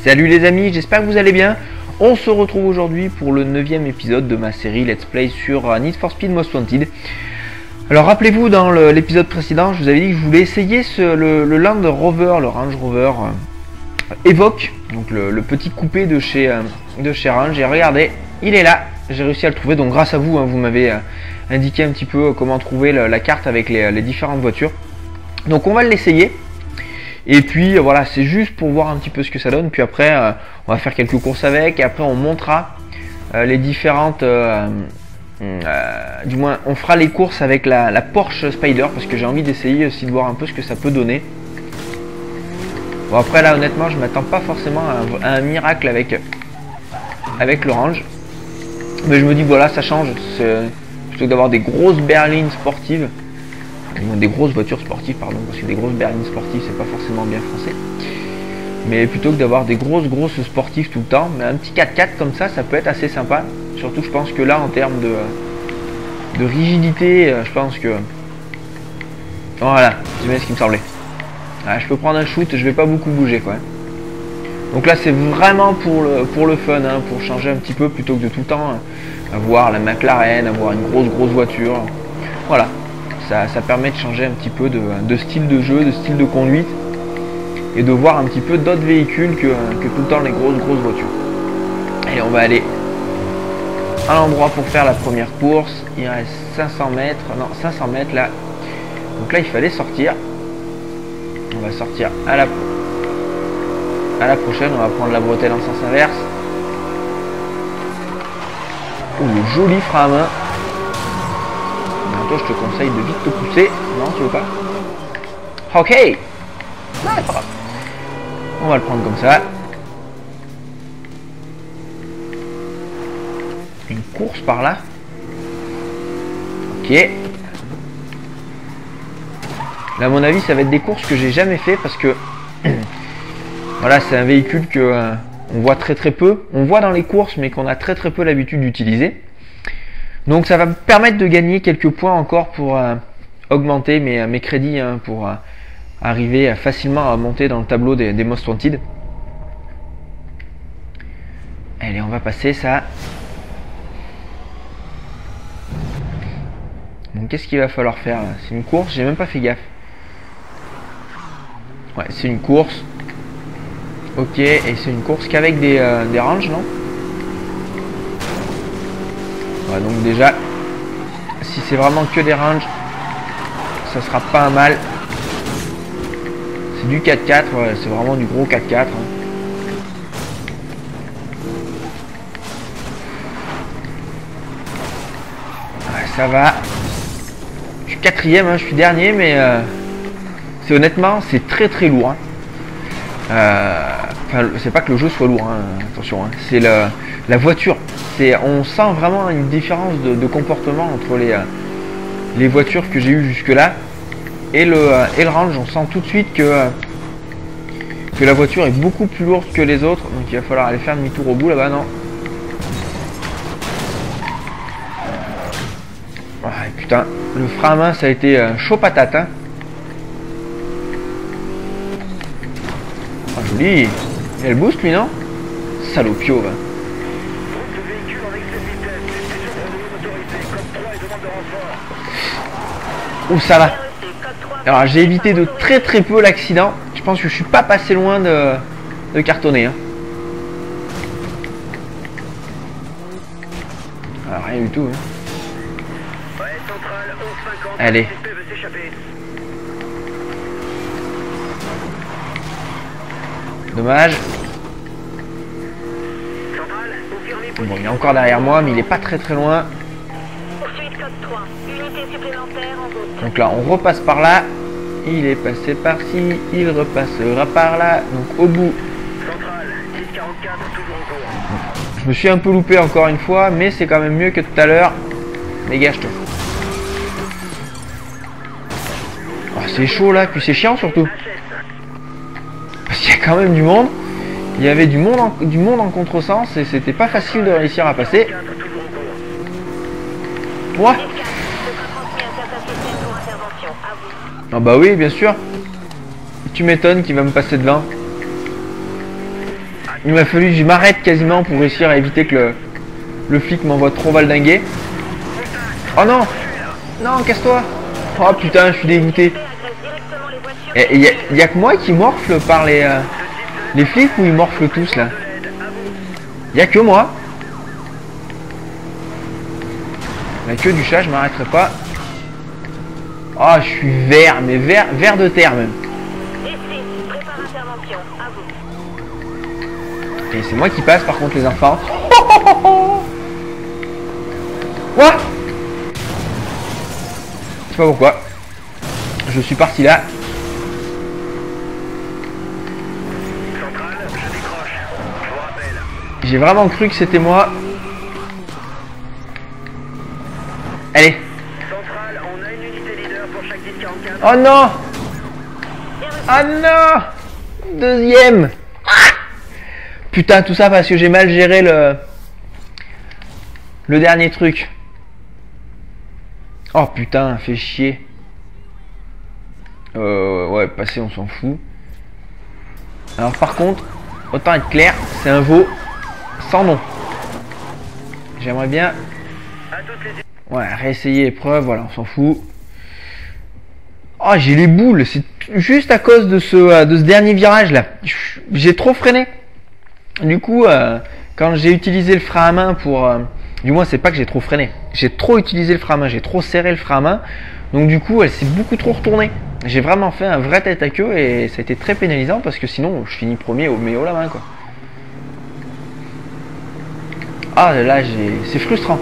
Salut les amis, j'espère que vous allez bien. On se retrouve aujourd'hui pour le 9e épisode de ma série Let's Play sur Need for Speed Most Wanted. Alors rappelez-vous, dans l'épisode précédent, je vous avais dit que je voulais essayer le Land Rover, le Range Rover Evoque, donc le petit coupé de chez Range. Et regardez, il est là, j'ai réussi à le trouver, donc grâce à vous, vous m'avez indiqué un petit peu comment trouver la carte avec les différentes voitures. Donc on va l'essayer. Et puis voilà, c'est juste pour voir un petit peu ce que ça donne. Puis après, on va faire quelques courses avec. Et après, on montrera les différentes... du moins, on fera les courses avec la Porsche Spyder. Parce que j'ai envie d'essayer aussi de voir un peu ce que ça peut donner. Bon, après là, honnêtement, je m'attends pas forcément à un miracle avec le Range. Mais je me dis, voilà, ça change. Plutôt que d'avoir des grosses berlines sportives. Des grosses voitures sportives, pardon, parce que des grosses berlines sportives c'est pas forcément bien français, mais plutôt que d'avoir des grosses sportives tout le temps, mais un petit 4x4 comme ça peut être assez sympa. Surtout je pense que là en termes de rigidité, je pense que voilà, c'est bien ce qui me semblait. Je peux prendre un shoot, je vais pas beaucoup bouger quoi. Donc là c'est vraiment pour le fun, pour changer un petit peu, plutôt que de tout le temps avoir la McLaren, avoir une grosse voiture. Voilà. Ça permet de changer un petit peu de style de jeu, de style de conduite, et de voir un petit peu d'autres véhicules que tout le temps les grosses voitures. Allez, on va aller à l'endroit pour faire la première course. Il reste 500 mètres, non 500 mètres là. Donc là il fallait sortir. On va sortir à la prochaine. On va prendre la bretelle en sens inverse. Oh, le joli frein à main. Toi, je te conseille de vite te pousser. Non, tu veux pas? Ok. Non, c'est pas grave. On va le prendre comme ça. Une course par là. Ok. Là, à mon avis, ça va être des courses que j'ai jamais fait parce que voilà, c'est un véhicule que on voit très peu. On voit dans les courses, mais qu'on a très peu l'habitude d'utiliser. Donc ça va me permettre de gagner quelques points encore pour augmenter mes crédits, pour arriver facilement à monter dans le tableau des Most Wanted. Allez, on va passer ça. Donc qu'est-ce qu'il va falloir faire là? C'est une course, j'ai même pas fait gaffe. Ouais, c'est une course. Ok, et c'est une course qu'avec des ranges, non? Ouais, donc déjà, si c'est vraiment que des ranges, ça sera pas un mal. C'est du 4x4, ouais, c'est vraiment du gros 4x4. Ouais, ça va. Je suis quatrième, je suis dernier, mais c'est honnêtement, c'est très lourd. Enfin, c'est pas que le jeu soit lourd, attention, c'est la voiture. On sent vraiment une différence de comportement entre les voitures que j'ai eues jusque là et le Range. On sent tout de suite que la voiture est beaucoup plus lourde que les autres, donc il va falloir aller faire demi-tour au bout là-bas. Non, ouais, putain, le frein à main ça a été chaud patate, Ah, joli. Il booste lui, non? Salopio, va. Où ça va? Alors j'ai évité de très peu l'accident. Je pense que je suis pas passé loin de cartonner. Alors, rien du tout. Allez. Dommage. Bon, il est encore derrière moi, mais il est pas très loin. Donc là, on repasse par là. Il est passé par-ci, il repassera par là. Donc au bout. Je me suis un peu loupé encore une fois, mais c'est quand même mieux que tout à l'heure. Dégage-toi. Oh, c'est chaud là, puis c'est chiant surtout. Parce qu'il y a quand même du monde. Il y avait du monde en contresens et c'était pas facile de réussir à passer. Ouais. Ah bah oui, bien sûr. Tu m'étonnes qu'il va me passer devant. Il m'a fallu que je m'arrête quasiment pour réussir à éviter que le flic m'envoie trop valdinguer. Oh non! Non, casse-toi! Oh putain, je suis dégoûté. Et y a que moi qui morfle par les flics ou ils morflent tous là? Y a que moi. La queue du chat, je m'arrêterai pas. Oh, je suis vert, mais vert de terre même. Et c'est moi qui passe par contre les enfants. Quoi? Je sais pas pourquoi. Je suis parti là. J'ai vraiment cru que c'était moi. Allez. Oh non! Oh non! Deuxième! Putain, tout ça parce que j'ai mal géré le dernier truc. Oh putain, fait chier. Ouais, passer, on s'en fout. Alors par contre, autant être clair, c'est un veau sans nom. J'aimerais bien... Ouais, réessayer épreuve, voilà, on s'en fout. Oh, j'ai les boules, c'est juste à cause de ce dernier virage là. J'ai trop freiné. Du coup, quand j'ai utilisé le frein à main pour... du moins, c'est pas que j'ai trop freiné. J'ai trop utilisé le frein à main, j'ai trop serré le frein à main. Donc du coup, elle s'est beaucoup trop retournée. J'ai vraiment fait un vrai tête à queue et ça a été très pénalisant parce que sinon, je finis premier mais haut la main quoi. Ah là, c'est frustrant.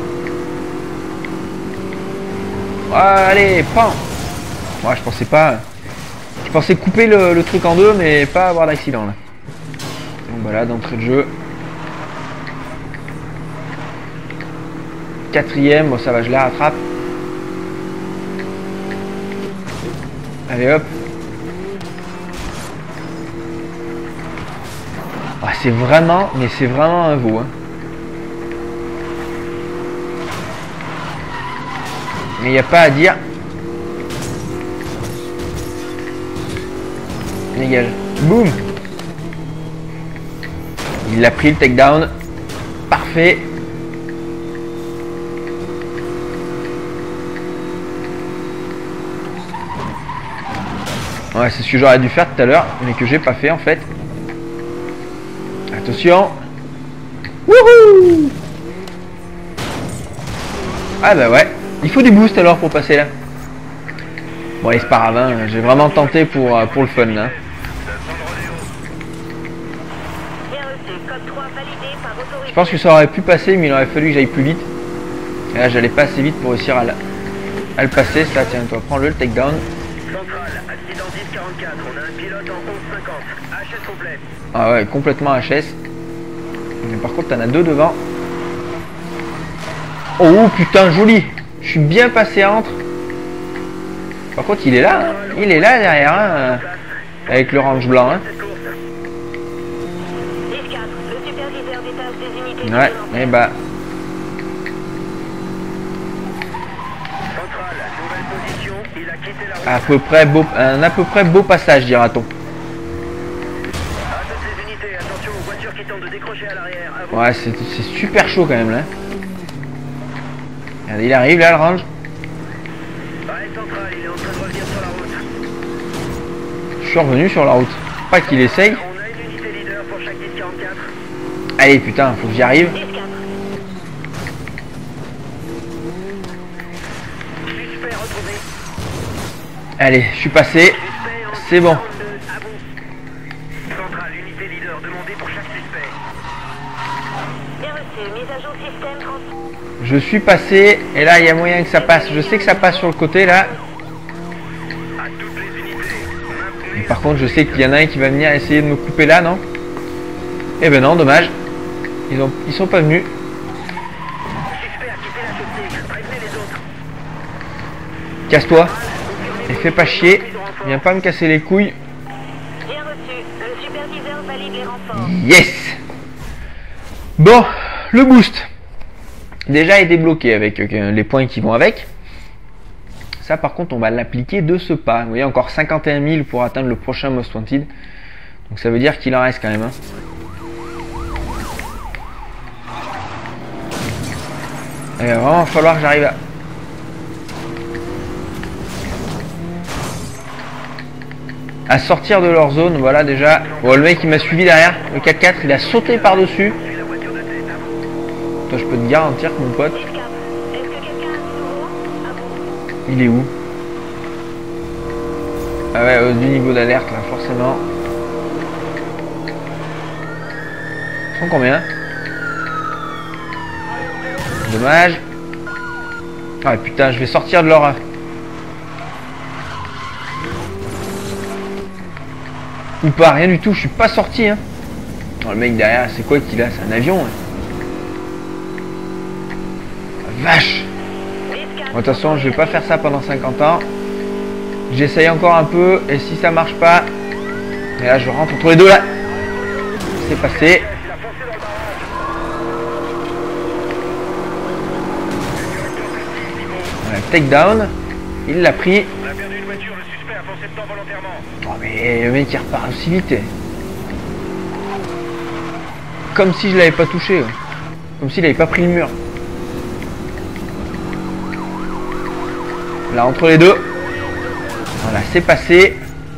Allez, pan. Ouais, je pensais pas... Je pensais couper le truc en deux, mais pas avoir d'accident là. Donc voilà, d'entrée de jeu. Quatrième, bon ça va, je la rattrape. Allez hop. Ah, c'est vraiment, mais c'est vraiment un veau. Hein. Mais il n'y a pas à dire. Dégage. Boum. Il a pris le takedown. Parfait. Ouais, c'est ce que j'aurais dû faire tout à l'heure, mais que j'ai pas fait en fait. Attention. Wouhou. Ah bah ouais. Il faut des boosts alors pour passer là. Bon allez, c'est pas grave, hein. J'ai vraiment tenté pour le fun là. Je pense que ça aurait pu passer, mais il aurait fallu que j'aille plus vite. Et là j'allais pas assez vite pour réussir à le passer. Ça, tiens, toi, prends-le, le takedown. Accident 1044, on a un pilote en 1150, HS complet. Ah ouais, complètement HS. Mais par contre, t'en as deux devant. Oh putain, joli. Je suis bien passé entre. Par contre, il est là. Hein. Il est là derrière. Hein, avec l'orange blanc. Hein. Ouais, et bah. À peu près beau, un à peu près beau passage, dira-t-on. Ouais, c'est super chaud quand même là. Regardez, il arrive là, le range. Je suis revenu sur la route. Pas qu'il essaye. Allez, putain, faut que j'y arrive. Allez, je suis passé. C'est bon. Je suis passé. Et là, il y a moyen que ça passe. Je sais que ça passe sur le côté là. Et par contre, je sais qu'il y en a un qui va venir essayer de me couper là, non? Eh ben non, dommage. Ils sont pas venus. Casse-toi. Et fais pas chier. Viens pas me casser les couilles. Yes. Bon, le boost. Déjà est débloqué avec les points qui vont avec. Ça par contre on va l'appliquer de ce pas. Vous voyez, encore 51 000 pour atteindre le prochain Most Wanted. Donc ça veut dire qu'il en reste quand même. Hein. Il va vraiment falloir que j'arrive à sortir de leur zone. Voilà déjà. Bon, le mec il m'a suivi derrière. Le 4x4 il a sauté par dessus. Toi je peux te garantir que mon pote, il est où? Ah ouais, du niveau d'alerte là forcément. Ils sont combien? Dommage. Ah putain, je vais sortir de leur... Ou pas, rien du tout, je suis pas sorti hein. Oh, le mec derrière, c'est quoi qu'il a? C'est un avion hein. Vache. Bon, de toute façon, je vais pas faire ça pendant 50 ans. J'essaye encore un peu, et si ça marche pas... Et là, je rentre entre les deux là. C'est passé. Takedown, il l'a pris. On a perdu une voiture, le suspect a foncé dedans volontairement. Oh mais le mec il repart aussi vite. Comme si je l'avais pas touché. Comme s'il avait pas pris le mur. Là entre les deux. Voilà, c'est passé.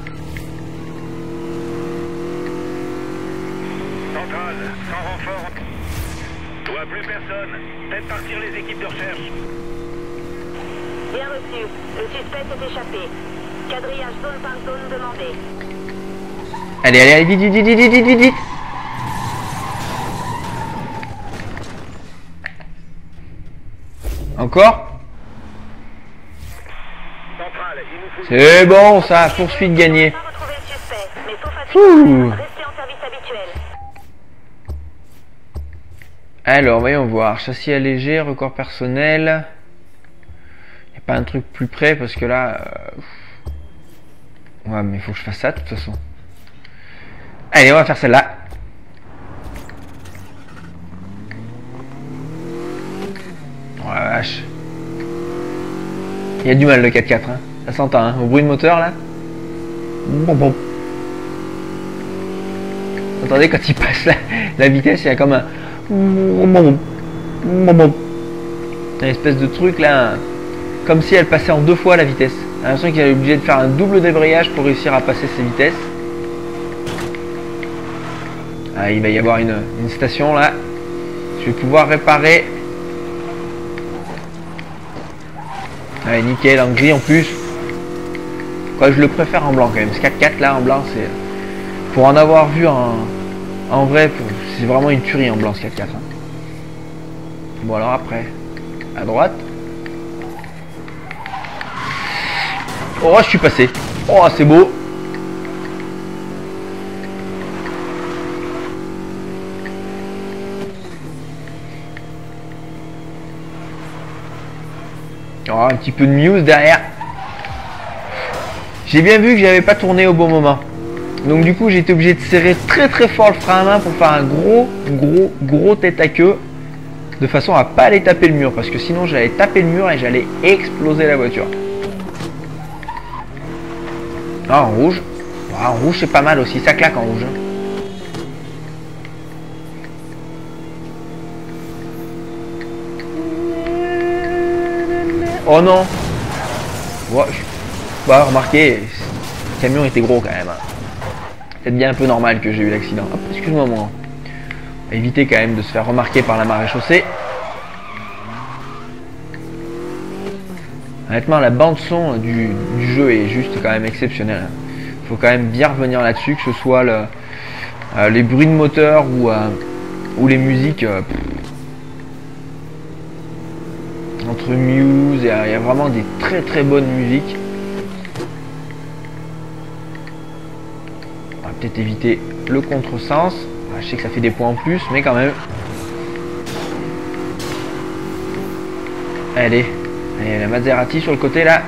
Centrale, sans renfort. Je vois plus personne. Faites partir les équipes de recherche. Bien reçu. Le suspect s'est échappé. Quadrillage zone par zone demandé. Allez, allez, allez, vite, vite, vite, vite, vite, vite, vite. Encore. Centrale, il nous faut... C'est bon, ça, poursuite gagnée. On va retrouver le suspect, mais sauf à restez en service habituel. Alors, voyons voir. Châssis allégé, record personnel. Il n'y a pas un truc plus près parce que là... Ouais, mais il faut que je fasse ça de toute façon. Allez, on va faire celle-là. Oh la vache. Il y a du mal le 4x4, hein. Ça s'entend, hein. Au bruit de moteur là. Bon, bon. Attendez, quand il passe la vitesse, il y a comme un... Une espèce de truc là. Comme si elle passait en 2 fois la vitesse. J'ai l'impression qu'il est obligé de faire un double débrayage pour réussir à passer ses vitesses. Ah, il va y avoir une station là. Je vais pouvoir réparer. Allez, nickel, en gris en plus. Quoi, je le préfère en blanc quand même. Ce 4x4 là en blanc, c'est... Pour en avoir vu en vrai, c'est vraiment une tuerie en blanc ce 4x4. Hein. Bon alors après, à droite. Oh, je suis passé. Oh, c'est beau. Oh, un petit peu de Muse derrière. J'ai bien vu que j'avais pas tourné au bon moment. Donc du coup, j'ai été obligé de serrer très très fort le frein à main pour faire un gros tête à queue. De façon à pas aller taper le mur. Parce que sinon, j'allais taper le mur et j'allais exploser la voiture. Ah, en rouge. Ah, en rouge, c'est pas mal aussi. Ça claque en rouge. Oh non. Ouais, bah, remarquez, le camion était gros quand même. C'est bien un peu normal que j'ai eu l'accident. Hop, excuse-moi, moi. Éviter quand même de se faire remarquer par la marée chaussée. Honnêtement, la bande son du jeu est juste quand même exceptionnelle. Il faut quand même bien revenir là-dessus, que ce soit les bruits de moteur ou les musiques. Entre Muse, il y a vraiment des très très bonnes musiques. On va peut-être éviter le contresens. Je sais que ça fait des points en plus, mais quand même. Allez, allez, la Maserati sur le côté là.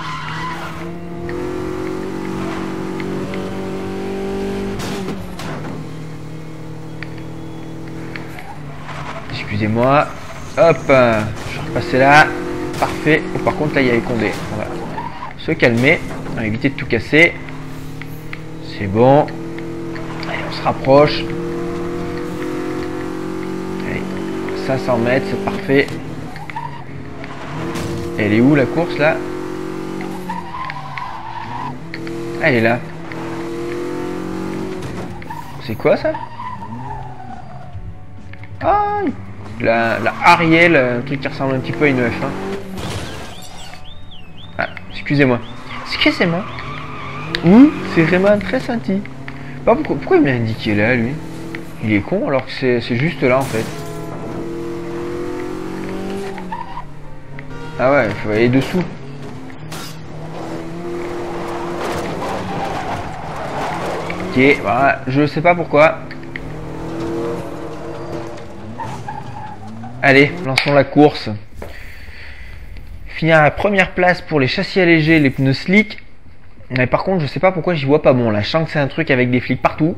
Excusez-moi. Hop, je vais repasser là. Parfait. Oh, par contre, là, il y a les condés. On va se calmer. On va éviter de tout casser. C'est bon. Allez, on se rapproche. Allez, 500 mètres, c'est parfait. Elle est où la course là? Ah, elle est là. C'est quoi ça? Ah, la Ariel, un truc qui ressemble un petit peu à une F1. Ah, excusez-moi. Excusez-moi. Ouh, c'est vraiment très senti. Pourquoi il m'a indiqué là, lui? Il est con alors que c'est juste là en fait. Ah ouais, il faut aller dessous. Ok, voilà, je sais pas pourquoi. Allez, lançons la course. Finir à la première place pour les châssis allégés, les pneus slick. Mais par contre, je sais pas pourquoi j'y vois pas bon là. Je sens que c'est un truc avec des flics partout.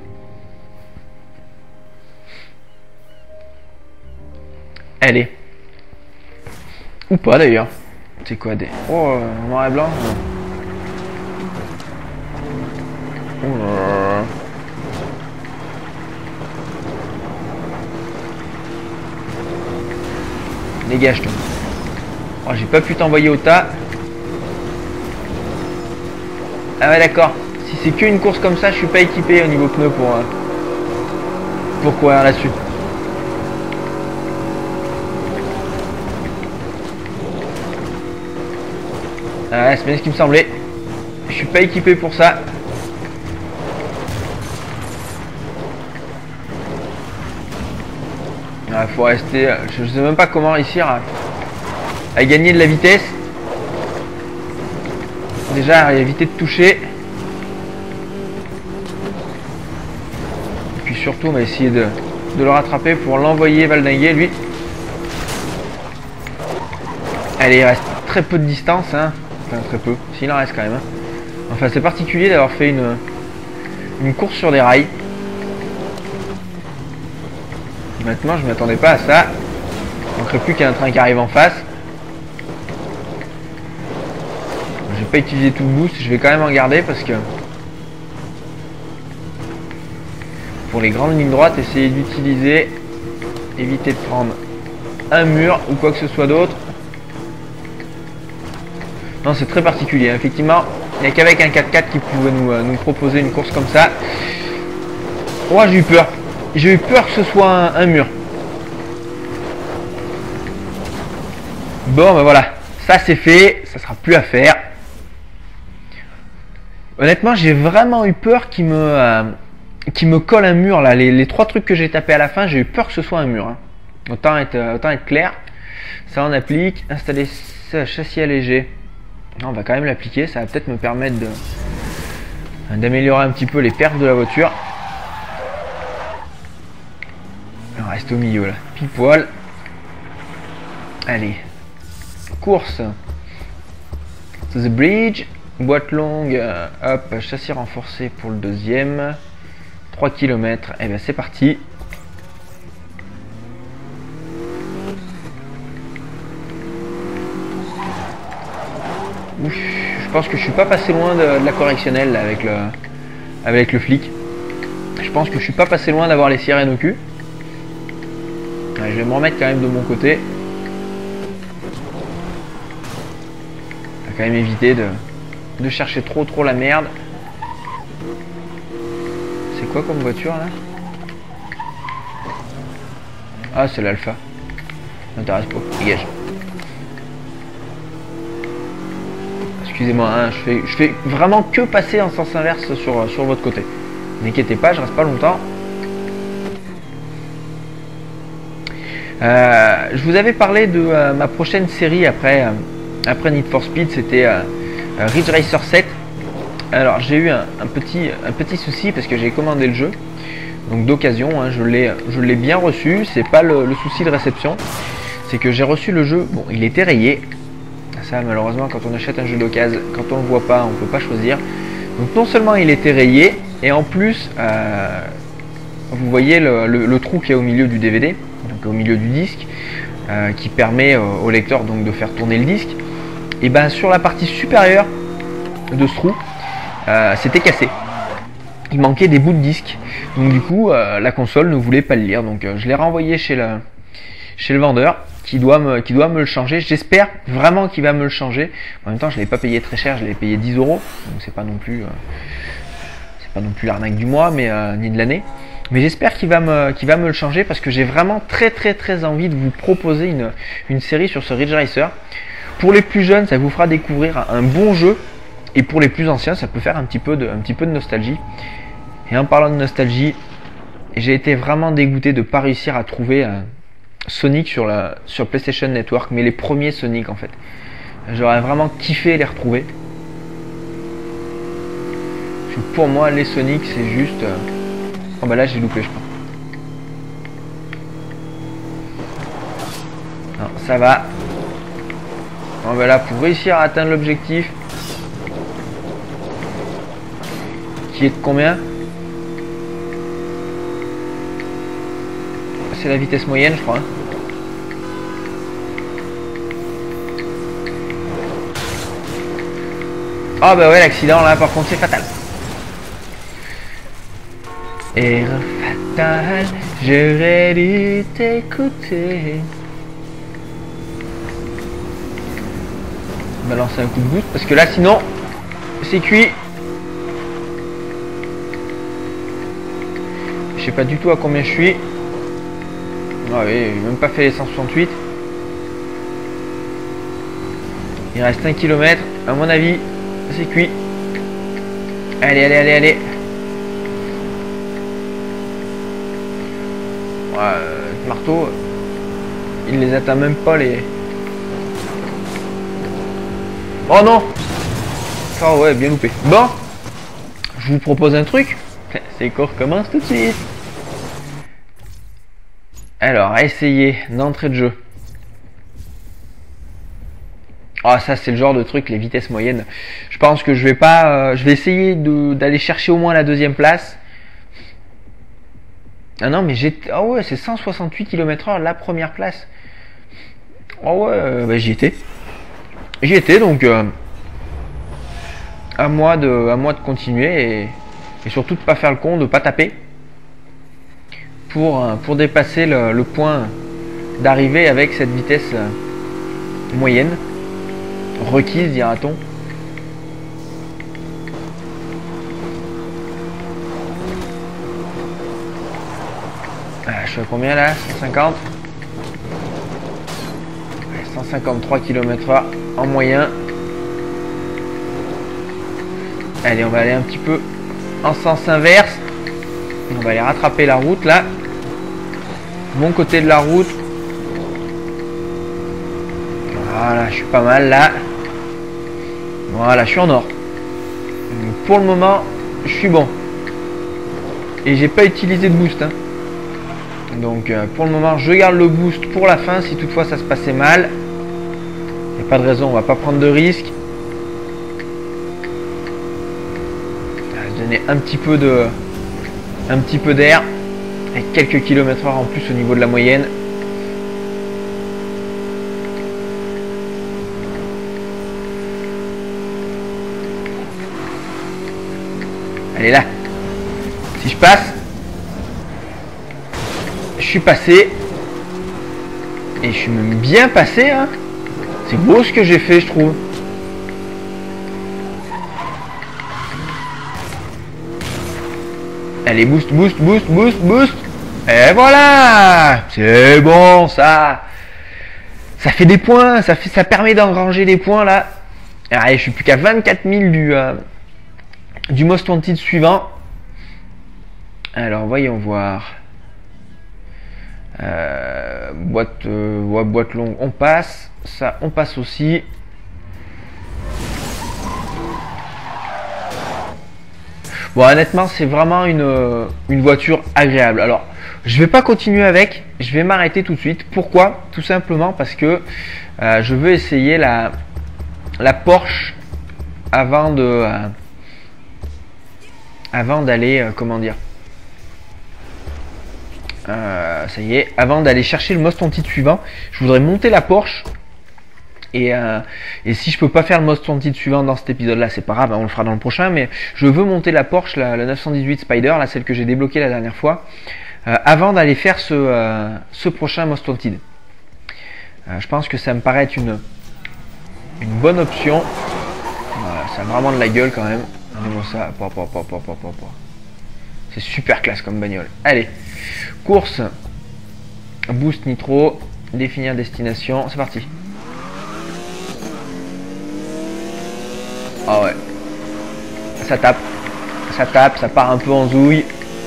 Allez. Ou pas d'ailleurs. C'est quoi des... Oh, noir et blanc. Oh là là. Dégage toi. Oh, j'ai pas pu t'envoyer au tas. Ah ouais d'accord. Si c'est qu'une course comme ça, je suis pas équipé au niveau pneus pour courir là-dessus. Ouais, c'est bien ce qui me semblait. Je suis pas équipé pour ça. Il faut rester. Je sais même pas comment réussir à gagner de la vitesse. Déjà, à éviter de toucher. Et puis surtout, on va essayer de le rattraper pour l'envoyer valdinguer, lui. Allez, il reste très peu de distance, hein. Enfin, très peu. S'il en reste quand même. Hein. Enfin, c'est particulier d'avoir fait une course sur des rails. Maintenant, je m'attendais pas à ça. Il ne manquerait plus qu'il y ait un train qui arrive en face. J'ai pas utilisé tout le boost, je vais quand même en garder parce que pour les grandes lignes droites, essayer d'utiliser, éviter de prendre un mur ou quoi que ce soit d'autre. Non, c'est très particulier. Effectivement, il n'y a qu'avec un 4x4 qui pouvait nous proposer une course comme ça. Oh, j'ai eu peur. J'ai eu peur que ce soit un mur. Bon, ben voilà. Ça, c'est fait. Ça sera plus à faire. Honnêtement, j'ai vraiment eu peur qu'il me colle un mur. Là. Les trois trucs que j'ai tapé à la fin, j'ai eu peur que ce soit un mur. Hein. Autant être clair. Ça, on applique. Installer châssis allégé. Non, on va quand même l'appliquer. Ça va peut-être me permettre d'améliorer un petit peu les perfs de la voiture. On reste au milieu là, pile poil. Allez, course. To the bridge, boîte longue, hop, châssis renforcé pour le deuxième. 3 km, et bien c'est parti. Ouf, je pense que je suis pas passé loin de la correctionnelle là, avec le flic. Je pense que je suis pas passé loin d'avoir les sirènes au cul. Ouais, je vais me remettre quand même de mon côté. On va quand même éviter de chercher trop la merde. C'est quoi comme voiture là? Ah, c'est l'Alpha. M'intéresse pas, dégage. Excusez-moi, hein, je fais vraiment que passer en sens inverse sur votre côté. N'inquiétez pas, je reste pas longtemps. Je vous avais parlé de ma prochaine série après Need for Speed, c'était Ridge Racer 7. Alors j'ai eu un petit souci parce que j'ai commandé le jeu, donc d'occasion, hein, je l'ai bien reçu. C'est pas le souci de réception, c'est que j'ai reçu le jeu. Bon, il était rayé. Ça, malheureusement, quand on achète un jeu d'occasion, quand on le voit pas, on peut pas choisir. Donc non seulement il était rayé, et en plus, vous voyez le trou qu'il y a au milieu du DVD, donc au milieu du disque, qui permet au lecteur donc de faire tourner le disque. Et ben sur la partie supérieure de ce trou, c'était cassé. Il manquait des bouts de disque. Donc du coup, la console ne voulait pas le lire. Donc je l'ai renvoyé chez le vendeur, qui doit me le changer. J'espère vraiment qu'il va me le changer. En même temps, je l'ai pas payé très cher, je l'ai payé 10 €, donc c'est pas non plus l'arnaque du mois, mais ni de l'année. Mais j'espère qu'il va me le changer parce que j'ai vraiment très envie de vous proposer une série sur ce Ridge Racer. Pour les plus jeunes, ça vous fera découvrir un bon jeu, et pour les plus anciens, ça peut faire un petit peu de nostalgie. Et en parlant de nostalgie, j'ai été vraiment dégoûté de ne pas réussir à trouver Sonic sur PlayStation Network, mais les premiers Sonic en fait. J'aurais vraiment kiffé les retrouver. Parce que pour moi, les Sonic, c'est juste... Oh bah là, j'ai loupé, je crois. Non, ça va. Bon bah là, pour réussir à atteindre l'objectif, qui est de combien? C'est la vitesse moyenne, je crois. Ah bah ouais, l'accident là par contre c'est fatal. Erreur fatale, j'aurais dû t'écouter. On va lancer un coup de boost parce que là sinon c'est cuit. Je sais pas du tout à combien je suis. Ah oui, j'ai même pas fait les 168. Il reste 1 km. À mon avis, c'est cuit. Allez. Ouais, le marteau, il les atteint même pas les... Oh non! Oh ouais, bien loupé. Bon, je vous propose un truc. C'est qu'on recommence tout de suite. Alors, à essayer d'entrée de jeu. Ah, ça c'est le genre de truc, les vitesses moyennes. Je pense que je vais pas... je vais essayer d'aller chercher au moins la 2e place. Ah non, mais j'ai... Ah ouais, c'est 168 km/h la première place. Oh ouais, bah, j'y étais. J'y étais, donc... à moi de continuer et surtout de pas faire le con, de pas taper. Pour dépasser le point d'arrivée avec cette vitesse moyenne requise, dira-t-on. Je suis à combien là? 150. 153 km/h en moyen. Allez, on va aller un petit peu en sens inverse. On va aller rattraper la route là. Mon côté de la route. Voilà, je suis pas mal là. Voilà, je suis en or. Pour le moment, je suis bon. Et j'ai pas utilisé de boost. Hein. Donc pour le moment, je garde le boost pour la fin. Si toutefois ça se passait mal, il n'y a pas de raison, on va pas prendre de risque. On va se donner un petit peu d'air. Avec quelques kilomètres heure en plus au niveau de la moyenne. Allez là. Si je passe. Je suis passé. Et je suis même bien passé. Hein. C'est beau ce que j'ai fait, je trouve. Allez, boost. Et voilà. C'est bon, ça. Ça fait des points. Ça permet d'engranger des points, là. Allez, je suis plus qu'à 24 000 du Most Wanted suivant. Alors, voyons voir. Boîte longue, on passe. Ça, on passe aussi. Bon, honnêtement, c'est vraiment une voiture agréable. Alors, je vais pas continuer avec. Je vais m'arrêter tout de suite. Pourquoi? Tout simplement parce que je veux essayer la Porsche avant d'aller, comment dire, ça y est, avant d'aller chercher le Most Wanted suivant, je voudrais monter la Porsche. Et si je peux pas faire le Most Wanted suivant dans cet épisode là, c'est pas grave, on le fera dans le prochain, mais je veux monter la Porsche, la 918 Spider, là, celle que j'ai débloquée la dernière fois, avant d'aller faire ce prochain Most Wanted. Je pense que ça me paraît être une bonne option. Voilà, ça a vraiment de la gueule quand même. Regardez-moi ça. C'est super classe comme bagnole. Allez, course, boost nitro, définir destination, c'est parti. Ah ouais, ça tape, ça part un peu en zouille.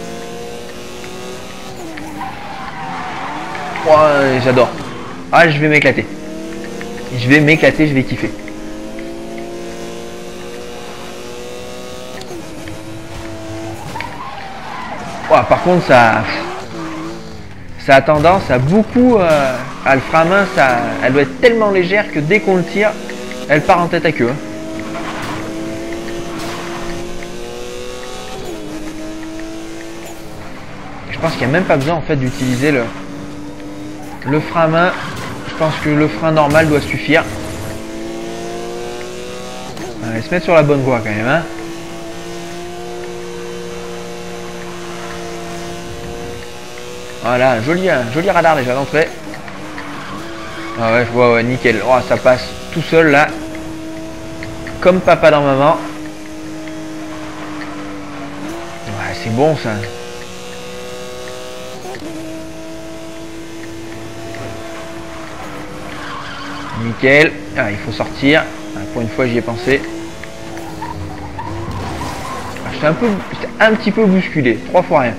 Ouais, j'adore. Ah, je vais m'éclater. Je vais kiffer. Ouais, par contre, ça a tendance à beaucoup... le frein à main, elle doit être tellement légère que dès qu'on le tire, elle part en tête à queue. Hein. Je pense qu'il n'y a même pas besoin en fait d'utiliser le frein à main. Je pense que le frein normal doit suffire. Allez, se mettre sur la bonne voie quand même. Hein. Voilà, joli radar déjà d'entrée. Ah ouais, nickel. Oh, ça passe tout seul là. Comme papa dans maman. Ouais, c'est bon ça. Nickel. Ah, il faut sortir. Ah, pour une fois, j'y ai pensé. Ah, j'étais un petit peu bousculé. 3 fois rien.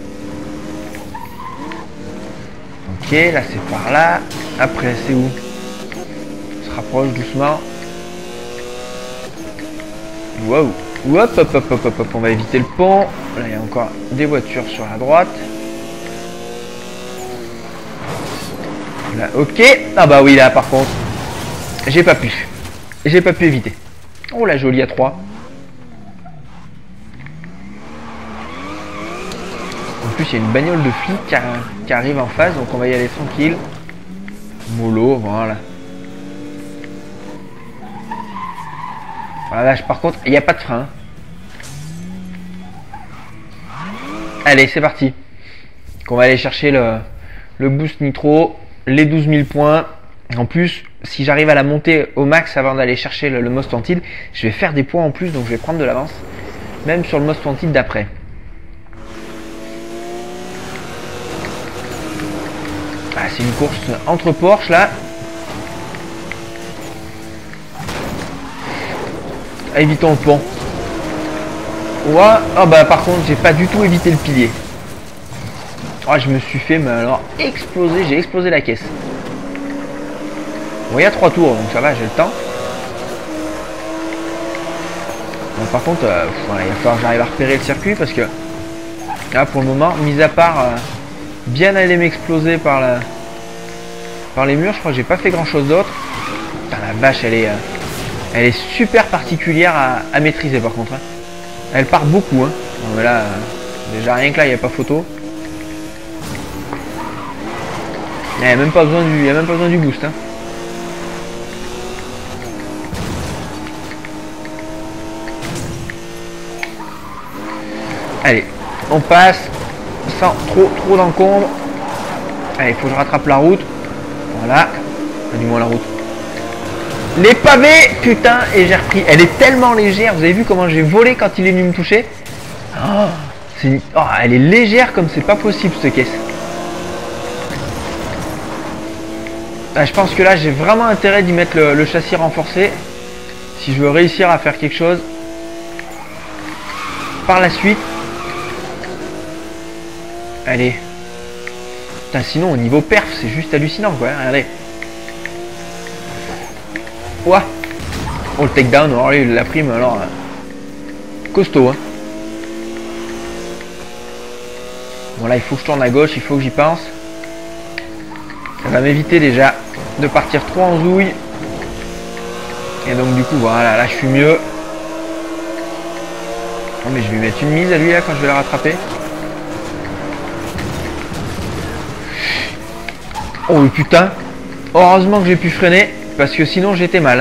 Ok, là c'est par là. Après, c'est où? On se rapproche doucement. Waouh. Hop. On va éviter le pont. Là, il y a encore des voitures sur la droite. Là, ok. Ah bah oui, là par contre, j'ai pas pu éviter. Oh la jolie A3. En plus, il y a une bagnole de flic qui arrive en face, donc on va y aller tranquille. Mollo, voilà. Voilà, là, par contre, il n'y a pas de frein. Allez, c'est parti. On va aller chercher le boost nitro, les 12 000 points. En plus, si j'arrive à la monter au max avant d'aller chercher le Most Wanted, je vais faire des points en plus, donc je vais prendre de l'avance. Même sur le Most Wanted d'après. Ah, c'est une course entre Porsche là. Ah, évitons le pont. Ouais. Oh bah par contre, j'ai pas du tout évité le pilier. Oh, je me suis fait, mais alors, exploser. J'ai explosé la caisse. Bon, il y a 3 tours, donc ça va, j'ai le temps. Bon, par contre, voilà, il va falloir que j'arrive à repérer le circuit parce que là, pour le moment, mis à part bien aller m'exploser par les murs, je crois que j'ai pas fait grand chose d'autre. Putain, la vache, elle est super particulière à maîtriser par contre. Hein. Elle part beaucoup. Hein. Bon, mais là, déjà rien que là, il n'y a pas photo. Il n'y a même pas besoin du boost. Hein. Allez, on passe sans trop d'encombre. Allez, il faut que je rattrape la route. Voilà. Du moins la route. Les pavés, putain, et j'ai repris. Elle est tellement légère. Vous avez vu comment j'ai volé quand il est venu me toucher? Elle est légère comme c'est pas possible cette caisse. Ah, je pense que là j'ai vraiment intérêt d'y mettre le châssis renforcé. Si je veux réussir à faire quelque chose par la suite. Allez. Putain, sinon au niveau perf c'est juste hallucinant quoi, regardez. Ouah. Oh le takedown, alors la prime alors costaud hein. Bon là il faut que je tourne à gauche, il faut que j'y pense. Ça va m'éviter déjà de partir trop en zouille. Et donc du coup voilà, là je suis mieux. Oh mais je vais mettre une mise à lui là quand je vais le rattraper. Oh putain. Heureusement que j'ai pu freiner. Parce que sinon j'étais mal. Hein.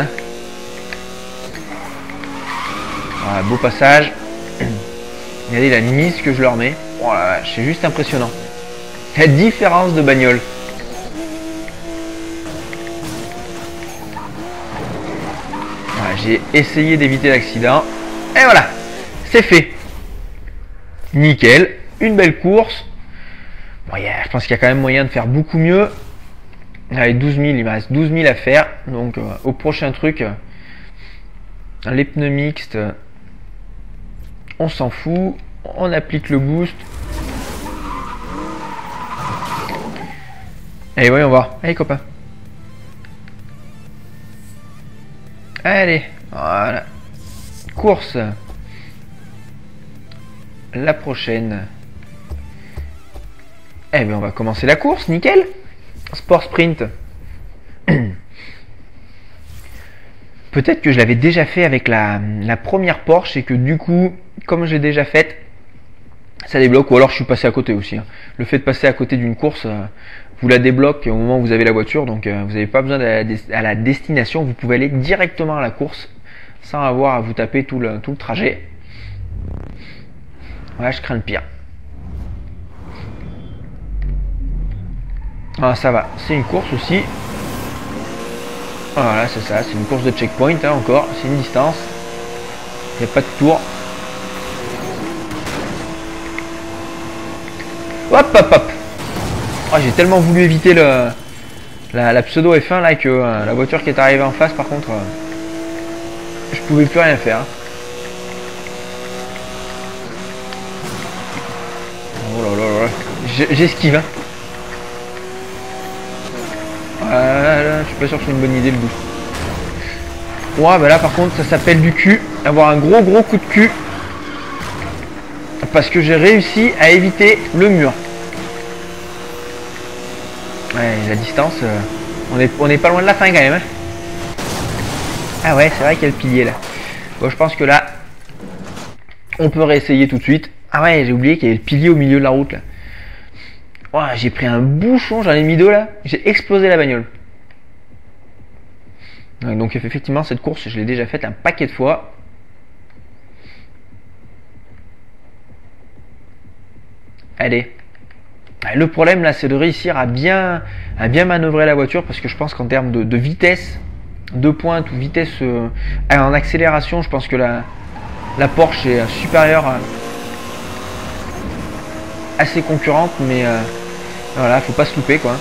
Voilà, beau passage. Regardez la mise que je leur mets. Oh la vache, c'est juste impressionnant. La différence de bagnole. j'ai essayé d'éviter l'accident. Et voilà, c'est fait. Nickel, une belle course. Bon, je pense qu'il y a quand même moyen de faire beaucoup mieux. Allez, 12 000, il me reste 12 000 à faire. Donc au prochain truc, les pneus mixtes, on s'en fout. On applique le boost. Allez, voyons voir. Allez, copain. Allez, voilà. Course. La prochaine. Eh bien, on va commencer la course, nickel. Sport sprint. Peut-être que je l'avais déjà fait avec la première Porsche et que du coup, comme je l'ai déjà faite, ça débloque. Ou alors je suis passé à côté aussi. Le fait de passer à côté d'une course, vous la débloque au moment où vous avez la voiture. Donc vous n'avez pas besoin d'aller à la destination. Vous pouvez aller directement à la course sans avoir à vous taper tout le trajet. Voilà, je crains le pire. Ah, ça va, c'est une course aussi. Voilà, c'est ça, c'est une course de checkpoint hein, encore, c'est une distance. Il n'y a pas de tour. Hop, hop, hop. Oh, j'ai tellement voulu éviter la pseudo F1 là que la voiture qui est arrivée en face, par contre, je pouvais plus rien faire. Oh là là là, j'esquive. Hein. Voilà, je suis pas sûr que c'est une bonne idée le boost. Ouais, bah là par contre ça s'appelle du cul. Avoir un gros coup de cul. Parce que j'ai réussi à éviter le mur. Ouais, la distance, on est pas loin de la fin quand même. Hein. Ah ouais, c'est vrai qu'il y a le pilier là. Bon, je pense que là, on peut réessayer tout de suite. Ah ouais, j'ai oublié qu'il y avait le pilier au milieu de la route là. Oh, j'ai pris un bouchon, j'en ai mis deux là. J'ai explosé la bagnole. Ouais, donc effectivement, cette course, je l'ai déjà faite un paquet de fois. Allez. Le problème là, c'est de réussir à bien manœuvrer la voiture parce que je pense qu'en termes de vitesse de pointe ou vitesse en accélération, je pense que la Porsche est supérieure à ses concurrentes, mais voilà, faut pas se louper quoi.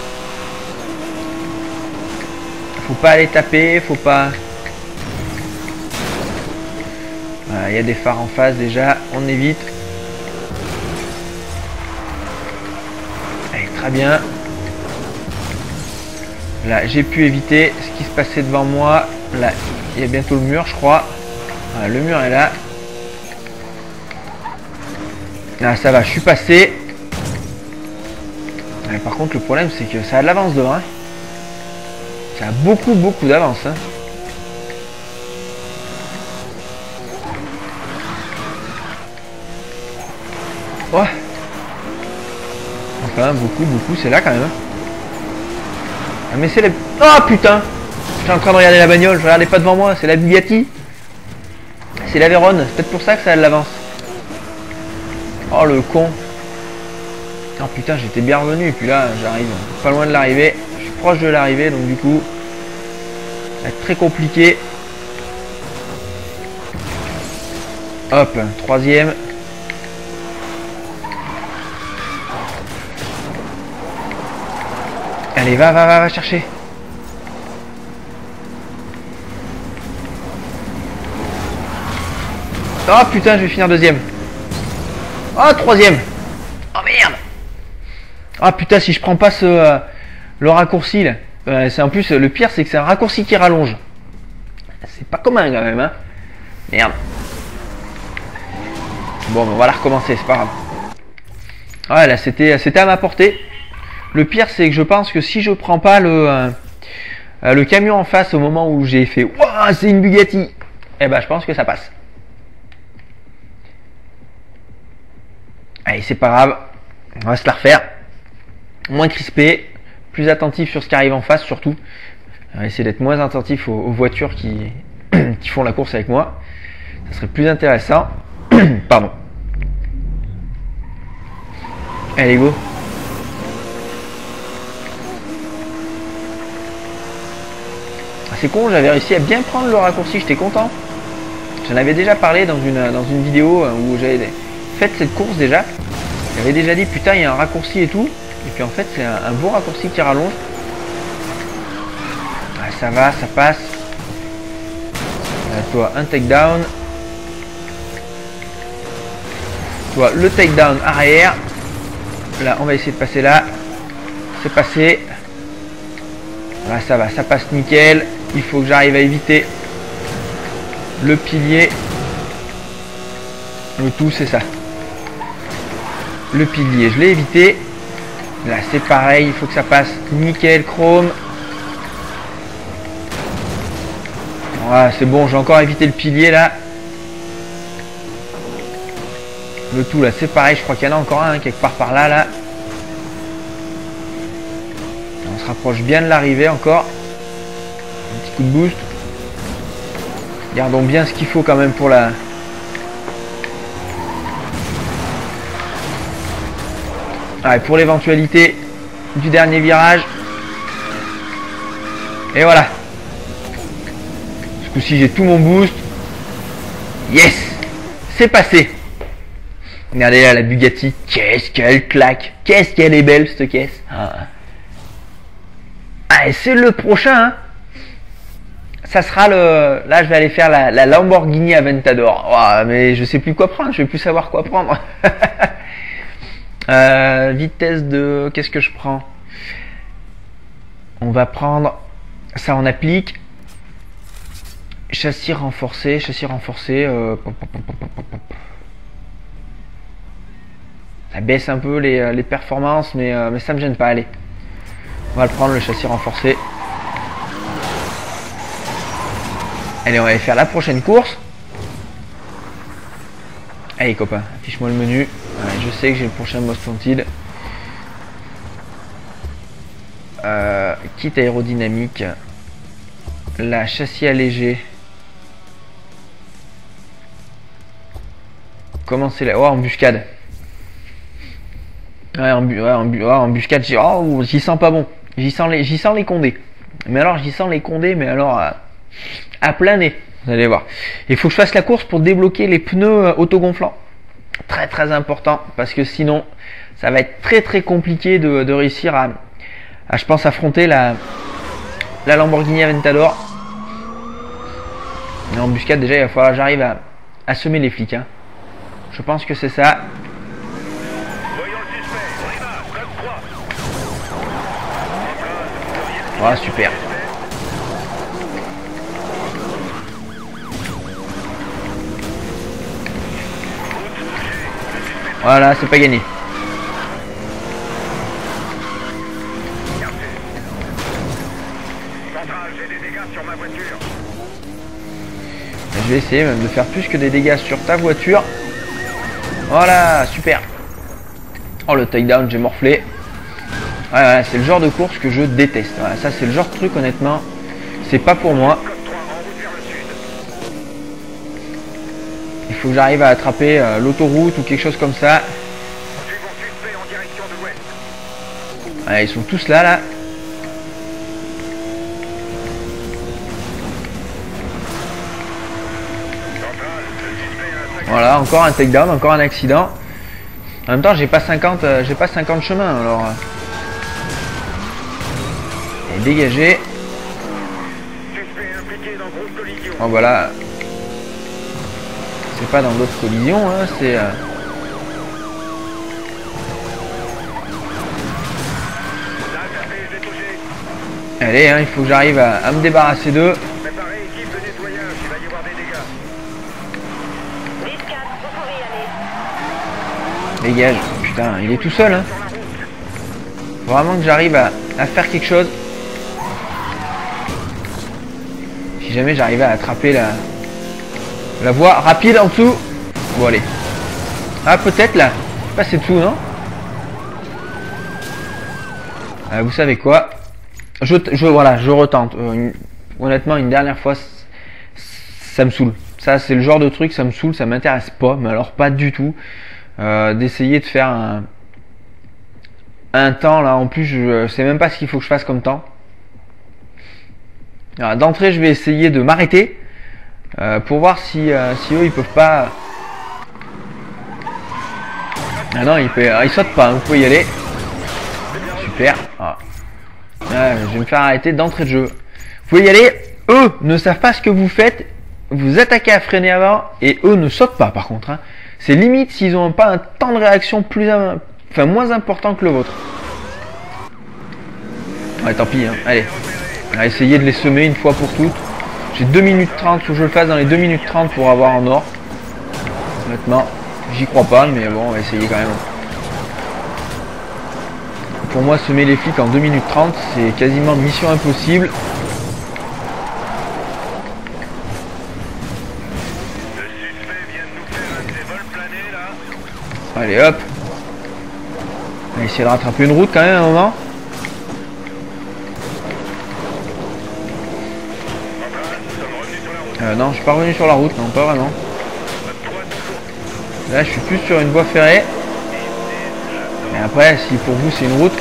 Faut pas aller taper, faut pas. Voilà, il y a des phares en face déjà, on évite. Allez, très bien. Là, j'ai pu éviter ce qui se passait devant moi. Là, il y a bientôt le mur, je crois. Voilà, le mur est là. Là, ça va, je suis passé. Ouais, par contre, le problème, c'est que ça a de l'avance devant. Hein. Ça a beaucoup d'avance. Hein. Ouais. Enfin, beaucoup, c'est là quand même. Hein. Ah, mais c'est la... Oh putain! J'étais en train de regarder la bagnole, je regardais pas devant moi, c'est la Bugatti. C'est la Veyron, c'est peut-être pour ça que ça a de l'avance. Oh le con. Oh putain, j'étais bien revenu et puis là j'arrive pas loin de l'arrivée. Je suis proche de l'arrivée donc du coup ça va être très compliqué. Hop, troisième. Allez, va chercher. Oh putain, je vais finir deuxième. Oh, troisième. Oh merde. Ah putain, si je prends pas le raccourci là. C'est en plus, le pire c'est que c'est un raccourci qui rallonge. C'est pas commun quand même, hein. Merde. Bon, on va la recommencer, c'est pas grave. Ouais, là c'était à ma portée. Le pire c'est que je pense que si je prends pas le camion en face au moment où j'ai fait waouh, c'est une Bugatti, eh ben je pense que ça passe. Allez, c'est pas grave. On va se la refaire. Moins crispé, plus attentif sur ce qui arrive en face surtout. On va essayer d'être moins attentif aux voitures qui font la course avec moi. Ça serait plus intéressant. Pardon. Allez, go. C'est con, j'avais réussi à bien prendre le raccourci, j'étais content. J'en avais déjà parlé dans une vidéo où j'avais fait cette course déjà. J'avais déjà dit putain il y a un raccourci et tout. Et puis en fait c'est un beau raccourci qui rallonge. Ah, ça va, ça passe. Là, toi un takedown. Toi le takedown arrière. Là on va essayer de passer là. C'est passé. Là ça va, ça passe nickel. Il faut que j'arrive à éviter le pilier. Le tout c'est ça. Le pilier je l'ai évité. Là c'est pareil, il faut que ça passe nickel chrome. Voilà c'est bon, j'ai encore évité le pilier là. Le tout là c'est pareil, je crois qu'il y en a encore un quelque part par là là. On se rapproche bien de l'arrivée encore. Un petit coup de boost. Gardons bien ce qu'il faut quand même pour la... Ouais, pour l'éventualité du dernier virage. Et voilà. Ce coup-ci j'ai tout mon boost. Yes. C'est passé. Regardez là la Bugatti. Qu'est-ce qu'elle claque. Qu'est-ce qu'elle est belle cette caisse. Ah, et c'est le prochain hein. Ça sera le... Là je vais aller faire la Lamborghini Aventador. Oh, mais je sais plus quoi prendre. Je vais plus savoir quoi prendre. Vitesse de... Qu'est-ce que je prends? On va prendre... Ça on applique. Châssis renforcé. Châssis renforcé. Ça baisse un peu les performances. Mais ça me gêne pas. Allez. On va le prendre le châssis renforcé. Allez, on va aller faire la prochaine course. Allez copain, affiche-moi le menu. Ouais, je sais que j'ai le prochain Most Wanted. Kit aérodynamique. La châssis allégé. Comment c'est là? Oh, embuscade. Ouais, embuscade. Oh, j'y sens pas bon. J'y sens les condés. Mais alors, j'y sens les condés, mais alors... à plein nez, vous allez voir. Il faut que je fasse la course pour débloquer les pneus autogonflants. Très très important, parce que sinon ça va être très très compliqué de réussir à je pense affronter la Lamborghini Aventador. Mais en embuscade déjà il va falloir que j'arrive à semer les flics hein. Je pense que c'est ça. Voyons le suspect. Prima, code 3. Voilà, super. Voilà, c'est pas gagné. Central, j'ai des dégâts sur ma voiture. Je vais essayer même de faire plus que des dégâts sur ta voiture. Voilà, super. Oh, le takedown, j'ai morflé. Voilà, c'est le genre de course que je déteste. Voilà, ça c'est le genre de truc honnêtement, c'est pas pour moi. Code 3, en route vers le sud. Il faut que j'arrive à attraper l'autoroute ou quelque chose comme ça. Suivons suspect en direction de l'ouest. Voilà, ils sont tous là, là. Central, le suspect a un sac. Voilà, encore un takedown, encore un accident. En même temps, j'ai pas 50 chemins, alors. Et dégagé. Suspect impliqué dans grosse collision. Oh, voilà. C'est pas dans d'autres collisions, hein, c'est... La est touchée. Allez, hein, il faut que j'arrive à me débarrasser d'eux. Préparez équipe de nettoyage, il va y avoir des dégâts. 10-4, vous pouvez y aller. Dégage. Putain, il est tout seul, hein. Sur la route. Faut vraiment que j'arrive à faire quelque chose. Si jamais j'arrivais à attraper la voie rapide en dessous. Bon, allez. Ah, peut-être là. Passer dessous, non? Vous savez quoi? Voilà, je retente. Honnêtement, une dernière fois, ça me saoule. Ça, c'est le genre de truc, ça me saoule, ça m'intéresse pas, mais alors pas du tout. D'essayer de faire un temps là. En plus, je sais même pas ce qu'il faut que je fasse comme temps. D'entrée, je vais essayer de m'arrêter pour voir si eux ils peuvent pas. Ah non, ils sautent pas, hein, vous pouvez y aller. Super. Ah. Je vais me faire arrêter d'entrée de jeu. Vous pouvez y aller. Eux ne savent pas ce que vous faites. Vous attaquez à freiner avant et eux ne sautent pas par contre. Hein. C'est limite s'ils n'ont pas un temps de réaction moins important que le vôtre. Ouais, tant pis. Hein. Allez. On va essayer de les semer une fois pour toutes. J'ai 2 minutes 30. Faut que je le fasse dans les 2 minutes 30 pour avoir en or. Honnêtement, j'y crois pas, mais bon, on va essayer quand même. Pour moi, semer les flics en 2 minutes 30, c'est quasiment mission impossible. Allez hop. On va essayer de rattraper une route quand même à un moment. Non, je suis pas revenu sur la route, non, pas vraiment. Là, je suis plus sur une voie ferrée. Et après, si pour vous c'est une route.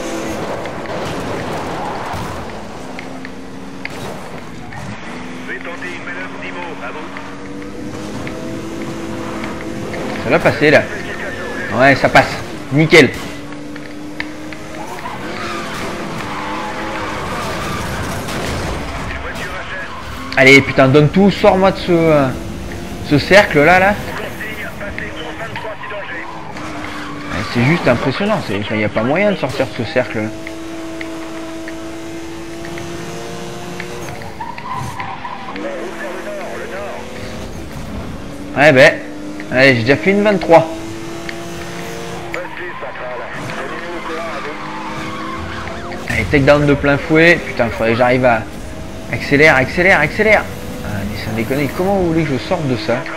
Ça va passer là. Ouais, ça passe. Nickel. Allez, putain, donne tout. Sors-moi de ce cercle là. C'est juste impressionnant. Il n'y a pas moyen de sortir de ce cercle là. Ouais, ben. Allez, j'ai déjà fait une 23. Allez, takedown de plein fouet. Putain, il faudrait que j'arrive à... Accélère. Ah, mais ça déconne. Comment vous voulez que je sorte de ça?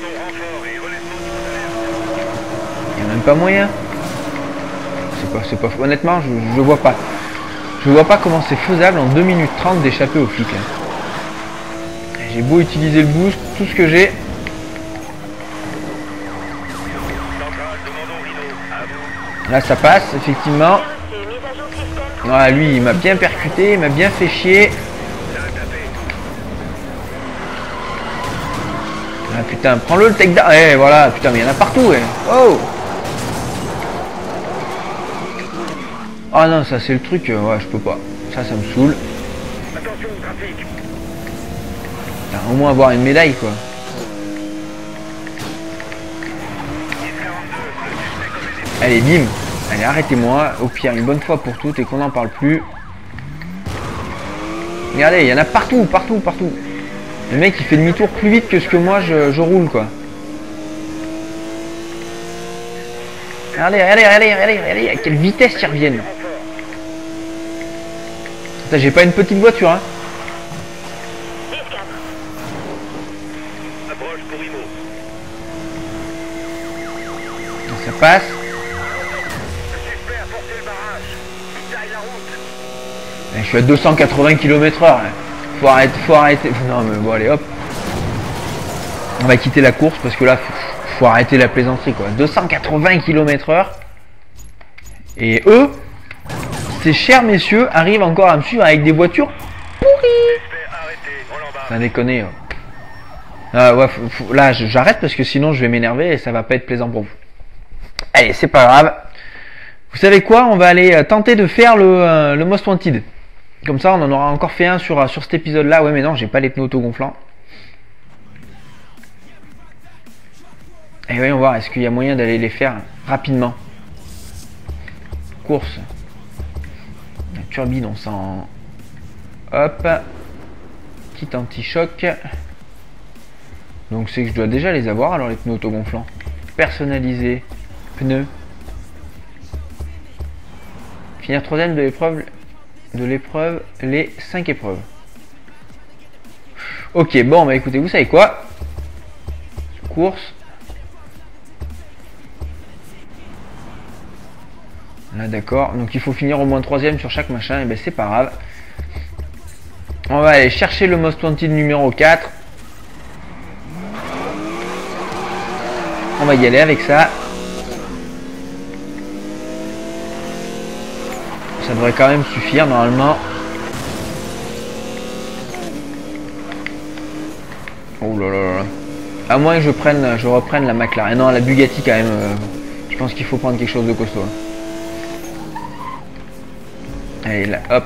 Il n'y a même pas moyen. C'est pas... Honnêtement, je vois pas. Je vois pas comment c'est faisable en 2 minutes 30 d'échapper aux flics. J'ai beau utiliser le boost, tout ce que j'ai. Là, ça passe, effectivement. Ouais, lui, il m'a bien percuté, il m'a bien fait chier. Ah putain, prends-le takedown. Eh voilà, putain, mais il y en a partout. Oh. Ah non, ça c'est le truc, ouais, je peux pas. Ça me saoule. Attention au trafic. Putain, au moins avoir une médaille quoi. Allez, bim. Allez, arrêtez-moi. Au pire, une bonne fois pour toutes et qu'on n'en parle plus. Regardez, il y en a partout. Le mec il fait demi-tour plus vite que ce que moi je roule quoi. Regardez, à quelle vitesse ils reviennent. J'ai pas une petite voiture hein. Ça passe. Je suis à 280 km/h. Faut arrêter. Non mais bon allez hop. On va quitter la course parce que là faut arrêter la plaisanterie quoi. 280 km/h. Et eux, ces chers messieurs arrivent encore à me suivre avec des voitures pourries. Ça déconne. Ouais, là j'arrête parce que sinon je vais m'énerver et ça va pas être plaisant pour vous. Allez, c'est pas grave. Vous savez quoi? On va aller tenter de faire le Most Wanted. Comme ça, on en aura encore fait un sur cet épisode-là. Ouais, mais non, j'ai pas les pneus autogonflants. Et voyons voir, est-ce qu'il y a moyen d'aller les faire rapidement? Course. La turbine, on s'en... Hop. Petit anti-choc. Donc c'est que je dois déjà les avoir, alors les pneus autogonflants. Personnaliser. Pneus. Finir 3ème de l'épreuve, les 5 épreuves. Ok, bon, bah écoutez, vous savez quoi? Course. Là, d'accord. Donc il faut finir au moins 3ème sur chaque machin. Et ben c'est pas grave. On va aller chercher le Most Wanted numéro 4. On va y aller avec ça. Ça devrait quand même suffire normalement. Oh là là là. À moins que je reprenne la McLaren. Non, la Bugatti quand même. Je pense qu'il faut prendre quelque chose de costaud. Allez là, hop.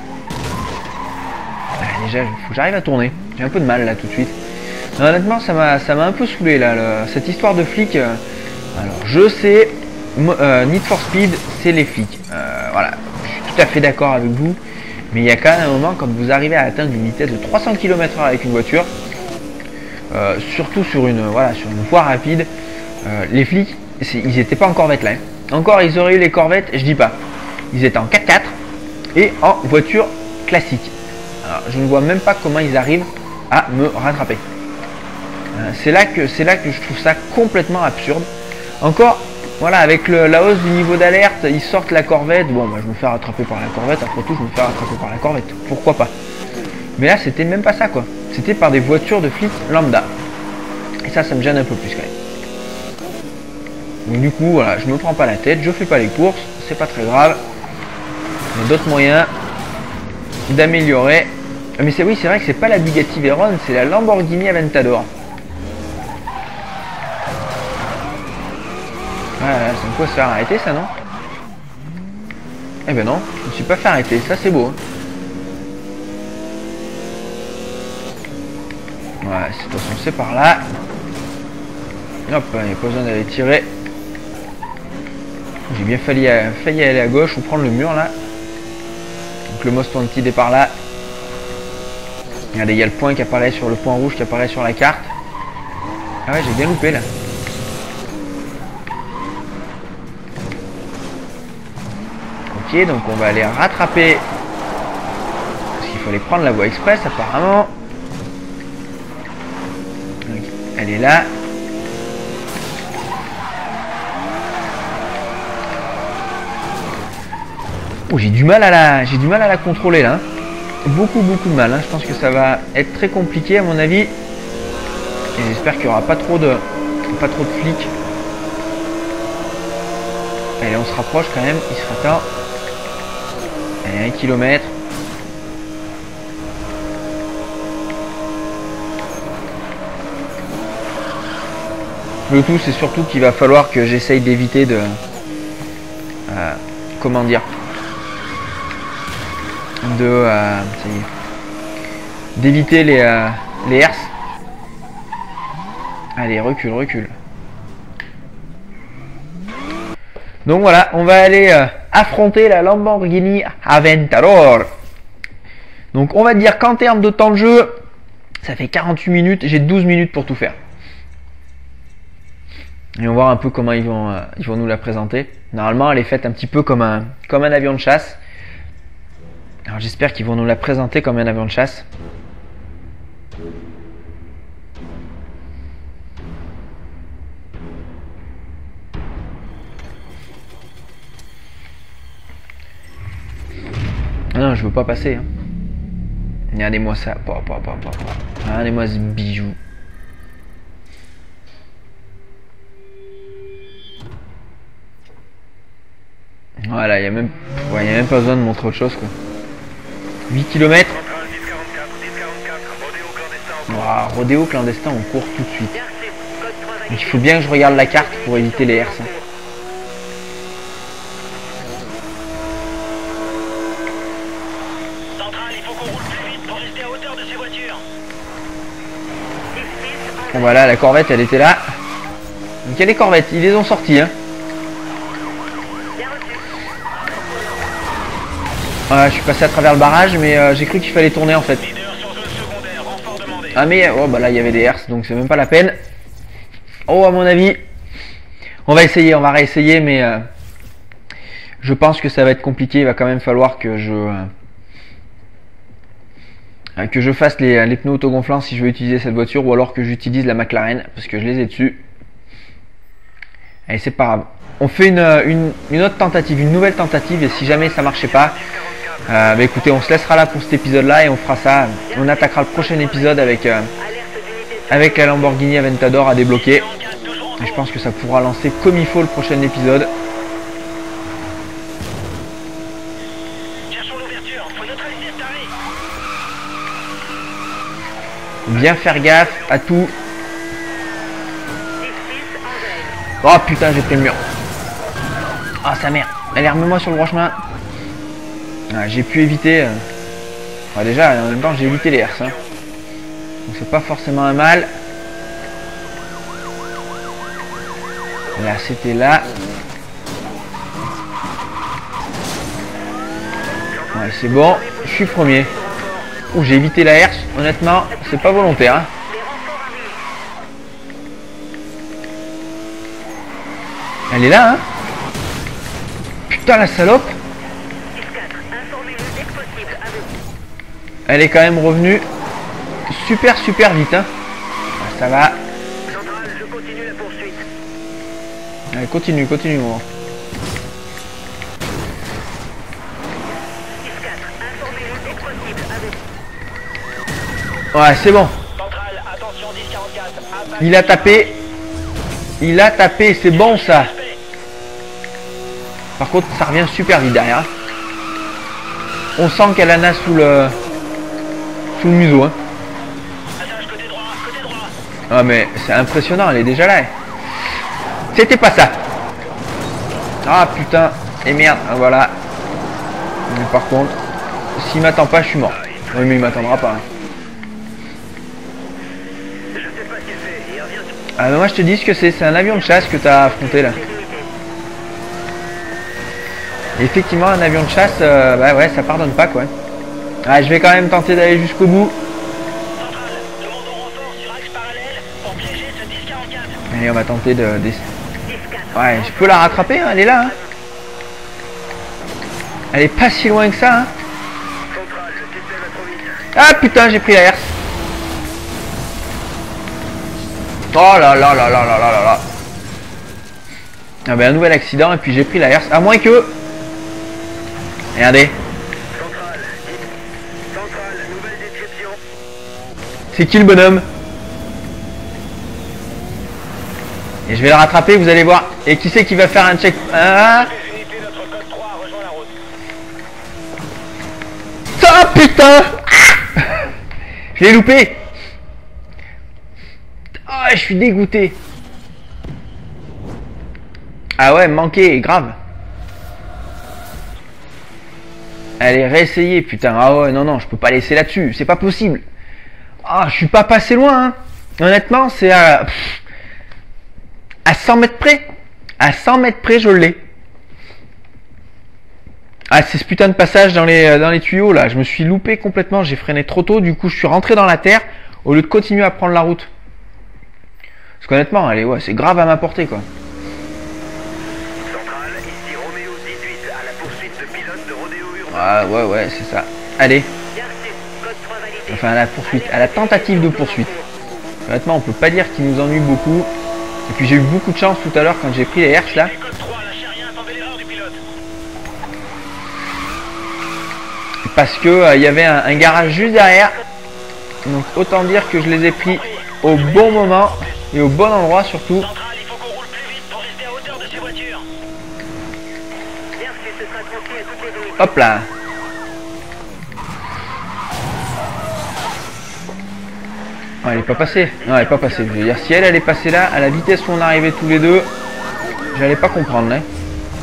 Ah, déjà, il faut que j'arrive à tourner. J'ai un peu de mal là tout de suite. Non, honnêtement, ça m'a un peu saoulé là. Cette histoire de flics. Alors, je sais, Need for Speed, c'est les flics. Voilà, je suis tout à fait d'accord avec vous. Mais il y a quand même un moment quand vous arrivez à atteindre une vitesse de 300 km/h avec une voiture. Surtout sur une voie rapide, les flics, ils n'étaient pas en corvette là. Hein. Encore, ils auraient eu les corvettes, je dis pas. Ils étaient en 4x4 et en voiture classique. Alors, je ne vois même pas comment ils arrivent à me rattraper. C'est là que je trouve ça complètement absurde. Encore, voilà, avec la hausse du niveau d'alerte, ils sortent la corvette. Bon, bah, je me fais rattraper par la corvette. Après tout, je me fais rattraper par la corvette. Pourquoi pas? Mais là, c'était même pas ça, quoi. C'était par des voitures de flics lambda. Et ça me gêne un peu plus, quand même. Donc, du coup, voilà, je me prends pas la tête. Je fais pas les courses. C'est pas très grave. Il y a d'autres moyens d'améliorer. Mais c'est vrai que c'est pas la Bugatti Veyron, c'est la Lamborghini Aventador. Voilà, c'est quoi se faire arrêter, ça, non? Eh ben non, je me suis pas fait arrêter. Ça, c'est beau. Hein. Voilà, de toute façon c'est par là. Hop, il n'y a pas besoin d'aller tirer. J'ai bien failli aller à gauche ou prendre le mur là. Donc le Most Wanted est par là. Regardez, il y a le point qui apparaît sur le point rouge qui apparaît sur la carte. Ah ouais, j'ai bien loupé là. Ok, donc on va aller rattraper. Parce qu'il fallait prendre la voie express apparemment. Elle est là. Oh, j'ai du mal à la contrôler là. Hein. Beaucoup de mal. Hein. Je pense que ça va être très compliqué à mon avis. Et j'espère qu'il n'y aura pas trop de flics. Allez, on se rapproche quand même. Il sera temps. Allez, 1 km. Le tout, c'est surtout qu'il va falloir que j'essaye d'éviter de... comment dire d'éviter les herses. Allez, recule. Donc voilà, on va aller affronter la Lamborghini Aventador. Donc on va dire qu'en termes de temps de jeu, ça fait 48 minutes, j'ai 12 minutes pour tout faire. Et on va voir un peu comment ils vont nous la présenter. Normalement, elle est faite un petit peu comme un avion de chasse. Alors j'espère qu'ils vont nous la présenter comme un avion de chasse. Ah non, je veux pas passer. Hein. Regardez-moi ça. Regardez-moi ce bijou. Voilà, il n'y a même pas besoin de montrer autre chose quoi. 8 km. Wow, rodéo clandestin, on court tout de suite. Donc il faut bien que je regarde la carte pour éviter les herses. Bon voilà, la corvette elle était là. Donc il y a les corvettes, ils les ont sortis hein. Je suis passé à travers le barrage, mais j'ai cru qu'il fallait tourner en fait. Ah mais oh bah là il y avait des herses, donc c'est même pas la peine. Oh à mon avis, on va réessayer, mais je pense que ça va être compliqué. Il va quand même falloir que je fasse les pneus autogonflants si je veux utiliser cette voiture, ou alors que j'utilise la McLaren parce que je les ai dessus. Allez, c'est pas grave. On fait une autre tentative, une nouvelle tentative, et si jamais ça marchait pas, bah écoutez, on se laissera là pour cet épisode là et on fera ça. On attaquera le prochain épisode avec la Lamborghini Aventador à débloquer. Et je pense que ça pourra lancer comme il faut le prochain épisode. Bien faire gaffe à tout. Oh putain, j'ai pris le mur. Ah, sa mère. Allez, remets-moi sur le droit chemin. Ah, j'ai pu éviter. Ah, déjà, en même temps, j'ai évité les herses. Hein. Donc, c'est pas forcément un mal. Là, c'était là. Ouais, c'est bon. Je suis premier. Ouh, j'ai évité la herse. Honnêtement, c'est pas volontaire. Hein. Elle est là, hein. Putain, la salope. Elle est quand même revenue super vite, hein. Ça va. Je continue la poursuite. Allez, continue, moi. Ouais, c'est bon. Centrale, attention 1044. Il a tapé. Il a tapé, c'est bon ça. Par contre, ça revient super vite derrière. On sent qu'elle en a sous le museau. Hein. Côté droit, côté droit. Ah mais c'est impressionnant, elle est déjà là. C'était pas ça. Ah putain. Et merde, voilà. Mais par contre, s'il m'attend pas, je suis mort. Oui mais il m'attendra pas. Hein. Je sais pas ce qu'il fait. Il revient sur... Ah mais moi je te dis ce que c'est un avion de chasse que t'as affronté là. Et effectivement un avion de chasse, bah ouais ça pardonne pas quoi. Ah je vais quand même tenter d'aller jusqu'au bout. Centrale, demandons renfort sur axe parallèle pour piéger ce 1044. Allez on va tenter de... Ouais je peux la rattraper hein, elle est là hein. Elle est pas si loin que ça hein. Centrale, le système va trop vite. Ah putain j'ai pris la herse. Oh là là là là là là là là. Ah ben un nouvel accident et puis j'ai pris la herse. À moins que... Regardez. Centrale, nouvelle description. C'est qui le bonhomme? Et je vais le rattraper, vous allez voir. Et qui c'est qui va faire un check? Ah Unité, notre code 3 rejoint la route. ça putain. Je l'ai loupé. Ah je suis dégoûté. Ah ouais manqué, grave. Allez, réessayer, putain. Ah ouais, non, je peux pas laisser là-dessus. C'est pas possible. Ah, je suis pas passé loin, hein. Honnêtement, c'est à 100 mètres près. À 100 mètres près, je l'ai. Ah, c'est ce putain de passage dans les tuyaux, là. Je me suis loupé complètement. J'ai freiné trop tôt. Du coup, je suis rentré dans la terre au lieu de continuer à prendre la route. Parce qu'honnêtement, allez, ouais, c'est grave à ma portée, quoi. Centrale, ici Roméo 18 à la poursuite de pilote de rodéo urbain. Ah, ouais, c'est ça. Allez. Bien reçu. Code 3 validé. Enfin, à la poursuite, à la tentative de poursuite. Honnêtement, on peut pas dire qu'il nous ennuie beaucoup. Et puis j'ai eu beaucoup de chance tout à l'heure quand j'ai pris les herses là. Code 3, lâchez rien, attendez l'erreur du pilote. Parce que il y avait un garage juste derrière. Donc autant dire que je les ai pris au bon moment et au bon endroit surtout. Centrale, il faut qu'on roule plus vite pour rester à hauteur de ces voitures. Bien reçu. Ce sera transmis à toutes les unités. Hop là. Oh, elle est pas passée. Non, elle est pas passée. Je veux dire, si elle est passée là, à la vitesse où on arrivait tous les deux, j'allais pas comprendre. Hein.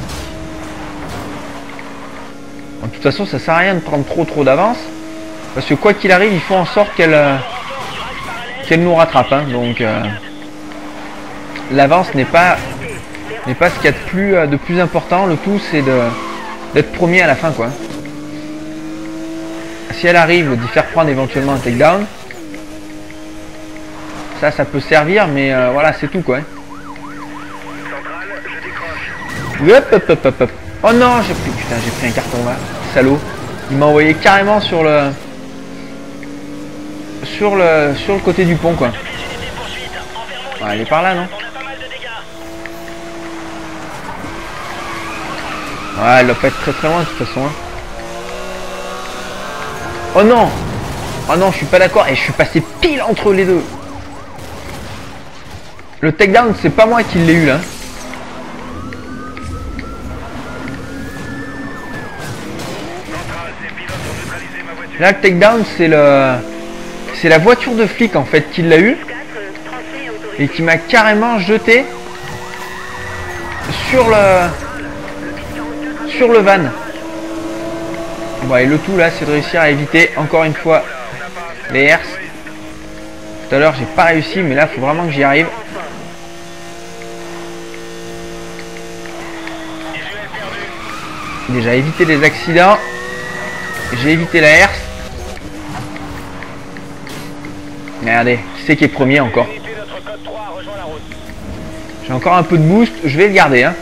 De toute façon, ça sert à rien de prendre trop d'avance. Parce que quoi qu'il arrive, il faut en sorte qu'elle nous rattrape. Hein. Donc, l'avance n'est pas ce qu'il y a de plus important. Le tout, c'est d'être premier à la fin, quoi. Si elle arrive d'y faire prendre éventuellement un takedown, ça peut servir, mais voilà, c'est tout, quoi. Centrale, je décroche. Hop. Oh non, j'ai pris un carton là, salaud. Il m'a envoyé carrément sur le côté du pont, quoi. Ouais, elle est par là, non? On a pas mal de dégâts. Ouais, elle doit pas être très loin de toute façon. Hein. Oh non! Oh non, je suis pas d'accord. Et je suis passé pile entre les deux. Le takedown, c'est pas moi qui l'ai eu là. Centrale, ces pilotes ont neutralisé ma voiture. Là, le takedown, C'est la voiture de flic en fait qui l'a eu 4, transmis à autorité. et qui m'a carrément jeté sur le van. Bon, et le tout là, c'est de réussir à éviter encore une fois les herses. Tout à l'heure, j'ai pas réussi, mais là, faut vraiment que j'y arrive. Déjà, éviter les accidents. J'ai évité la herse. Regardez, qui c'est qui est premier encore? J'ai encore un peu de boost, je vais le garder. Hein.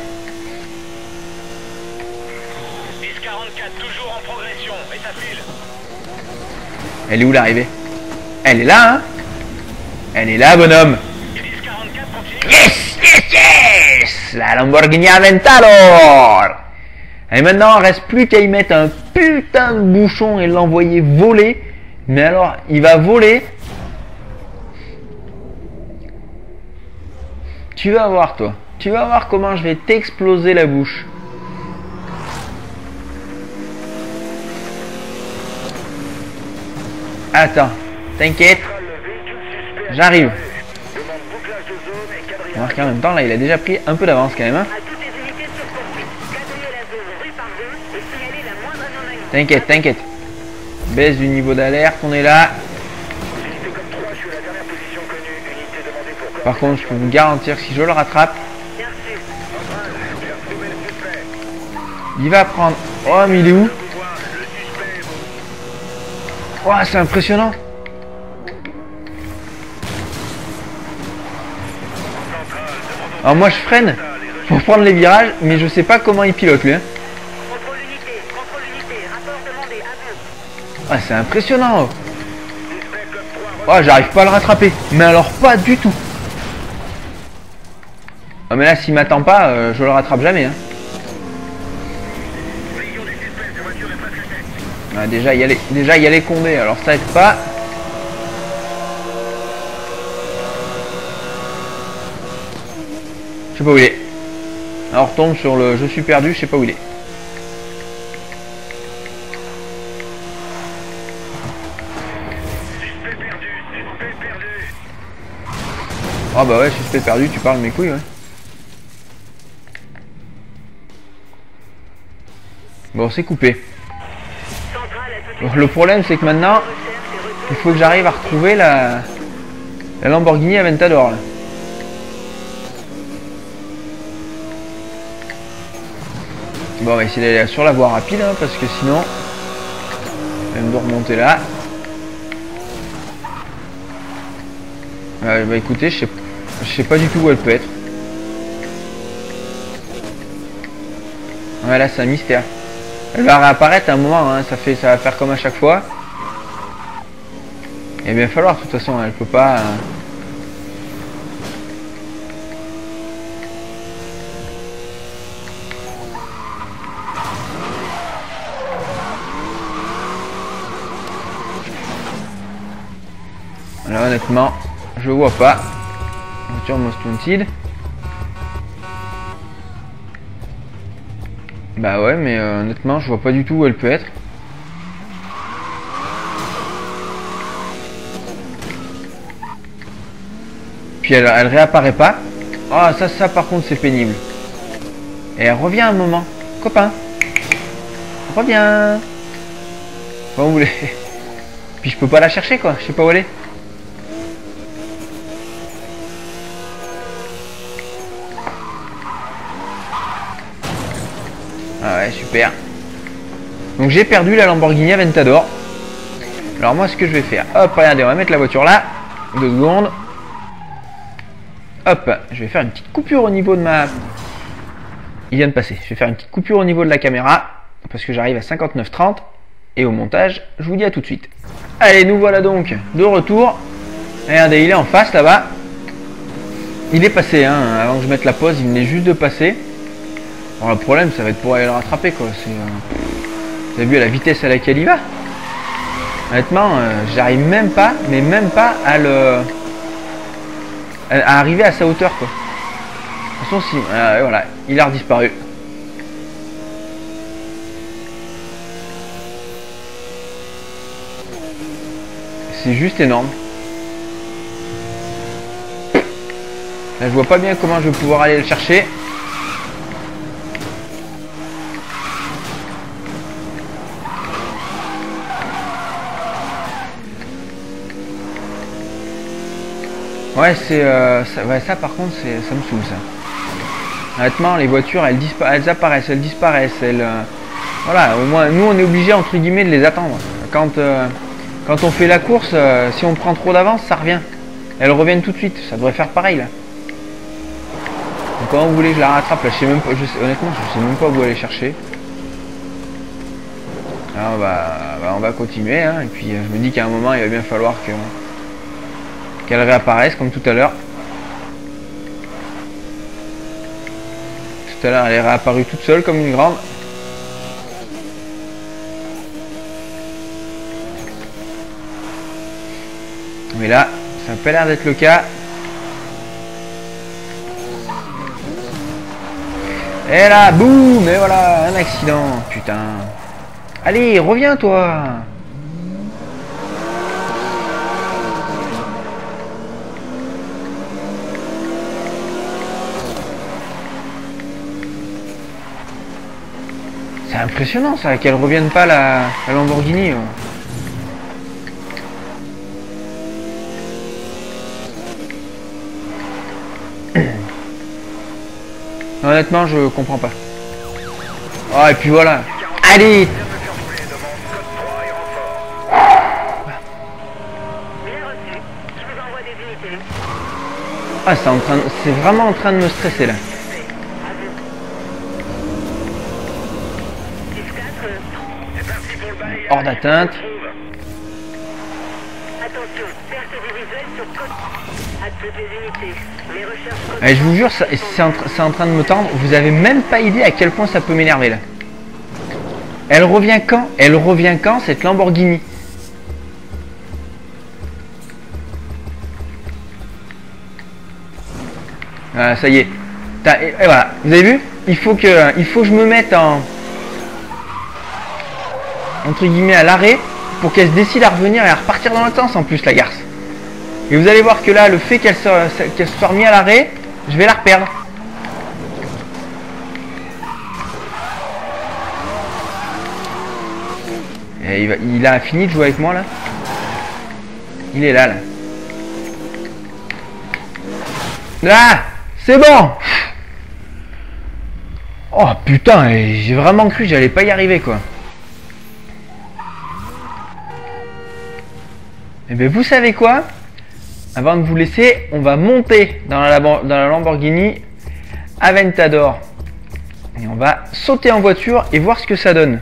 10-44, toujours en progression, et ça file. Elle est où l'arrivée? Elle est là, hein? Elle est là, bonhomme. 10-44, continue. Yes, yes, yes! La Lamborghini Aventador! Et maintenant, il reste plus qu'à y mettre un putain de bouchon et l'envoyer voler. Mais alors, il va voler. Tu vas voir, toi. Tu vas voir comment je vais t'exploser la bouche. Attends, t'inquiète. J'arrive. Remarque en même temps, là, il a déjà pris un peu d'avance quand même. Hein. À toutes les unités sur poursuite. Quadrillez la zone rue par rue et signalez la moindre anomalie. T'inquiète, t'inquiète. Baisse du niveau d'alerte, on est là. Par contre, je peux vous garantir que si je le rattrape, Bien reçu. il va prendre... Oh, mais il est où? Oh, c'est impressionnant. Alors moi, je freine pour prendre les virages, mais je sais pas comment il pilote, lui. Hein. Contrôle unité, rapport demandé, à vous. Ah, c'est impressionnant. Oh, j'arrive pas à le rattraper. Mais alors, pas du tout. Ah, mais là, s'il m'attend pas, je le rattrape jamais. Hein. Ah, déjà, il y a les Condés, alors ça aide pas. Je sais pas où il est. Alors, on retombe sur le je suis perdu, je sais pas où il est. Ah bah ouais, suspect perdu, tu parles mes couilles, ouais. Bon, c'est coupé. Donc, le problème, c'est que maintenant, il faut que j'arrive à retrouver la Lamborghini Aventador. Là. Bon, on va essayer d'aller sur la voie rapide, hein, parce que sinon, elle doit remonter là. Bah écoutez, je sais pas du tout où elle peut être. Ouais, là, c'est un mystère. Elle va réapparaître à un moment, hein, ça va faire comme à chaque fois. Il va bien falloir, de toute façon, elle peut pas... Là, honnêtement, je vois pas. Voiture Most Wanted. Bah ouais, mais honnêtement, je vois pas du tout où elle peut être. Puis elle réapparaît pas. Ah, ça par contre, c'est pénible. Et elle revient un moment. Copain. Reviens. Bon, vous voulez. Puis je peux pas la chercher, quoi. Je sais pas où elle est. Ah ouais, super. Donc j'ai perdu la Lamborghini Aventador. Alors moi, ce que je vais faire, hop, regardez, on va mettre la voiture là. 2 secondes. Hop, je vais faire une petite coupure au niveau de ma... Il vient de passer. Je vais faire une petite coupure au niveau de la caméra, parce que j'arrive à 59,30. Et au montage, je vous dis à tout de suite. Allez, nous voilà donc de retour. Regardez, il est en face là-bas. Il est passé, hein, avant que je mette la pause, il venait juste de passer. Alors le problème, ça va être pour aller le rattraper, quoi. Vous avez vu la vitesse à laquelle il va? Honnêtement, j'arrive même pas, mais même pas à arriver à sa hauteur, quoi. De toute façon, si, voilà, il a redisparu. c'est juste énorme. Là je vois pas bien comment je vais pouvoir aller le chercher. Ouais, c'est ça par contre, ça me saoule ça. Honnêtement, les voitures, elles apparaissent, elles disparaissent, voilà, au moins, nous on est obligé entre guillemets de les attendre. Quand on fait la course, si on prend trop d'avance, ça revient. Elles reviennent tout de suite, ça devrait faire pareil là. Donc comment vous voulez que je la rattrape là, je sais même pas, honnêtement, je sais même pas où aller chercher. Alors on va continuer, hein, et puis je me dis qu'à un moment, il va bien falloir qu'elle réapparaisse comme tout à l'heure. Tout à l'heure elle est réapparue toute seule comme une grande. Mais là, ça n'a pas l'air d'être le cas. Et là, boum, et voilà, un accident, putain. Allez, reviens toi. C'est impressionnant ça, qu'elle revienne pas la Lamborghini. Honnêtement, je comprends pas. Oh, et puis voilà. Allez. Ah, c'est vraiment en train de me stresser là. Hors d'atteinte. Et je vous jure, c'est en train de me tendre. Vous avez même pas idée à quel point ça peut m'énerver là. Elle revient quand? Elle revient quand cette Lamborghini? Voilà, ça y est. Et voilà, vous avez vu? Il faut que je me mette entre guillemets à l'arrêt pour qu'elle se décide à revenir et à repartir dans l'autre sens en plus la garce. Et vous allez voir que là, le fait qu'elle se soit remise à l'arrêt, je vais la reperdre. Et il a fini de jouer avec moi là. Il est là. Là, c'est bon. Oh putain, j'ai vraiment cru que j'allais pas y arriver quoi. Et bien vous savez quoi? Avant de vous laisser, on va monter dans la Lamborghini Aventador. Et on va sauter en voiture et voir ce que ça donne.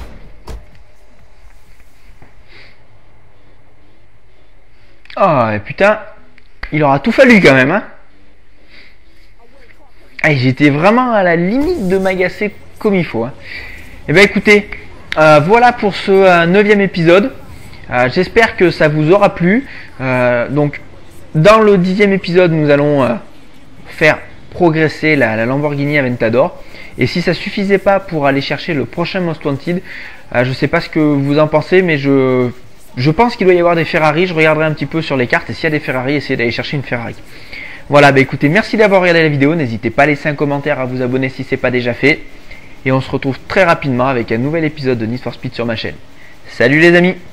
Oh et putain, il aura tout fallu quand même hein. Ah, j'étais vraiment à la limite de m'agacer comme il faut hein. Et bien écoutez, voilà pour ce 9e épisode. J'espère que ça vous aura plu. Donc dans le 10e épisode nous allons faire progresser la Lamborghini Aventador. Et si ça suffisait pas pour aller chercher le prochain Most Wanted, je sais pas ce que vous en pensez, mais je pense qu'il doit y avoir des Ferrari. Je regarderai un petit peu sur les cartes et s'il y a des Ferrari, essayez d'aller chercher une Ferrari. Voilà, bah écoutez, merci d'avoir regardé la vidéo. N'hésitez pas à laisser un commentaire, à vous abonner si ce n'est pas déjà fait. Et on se retrouve très rapidement avec un nouvel épisode de Need for Speed sur ma chaîne. Salut les amis!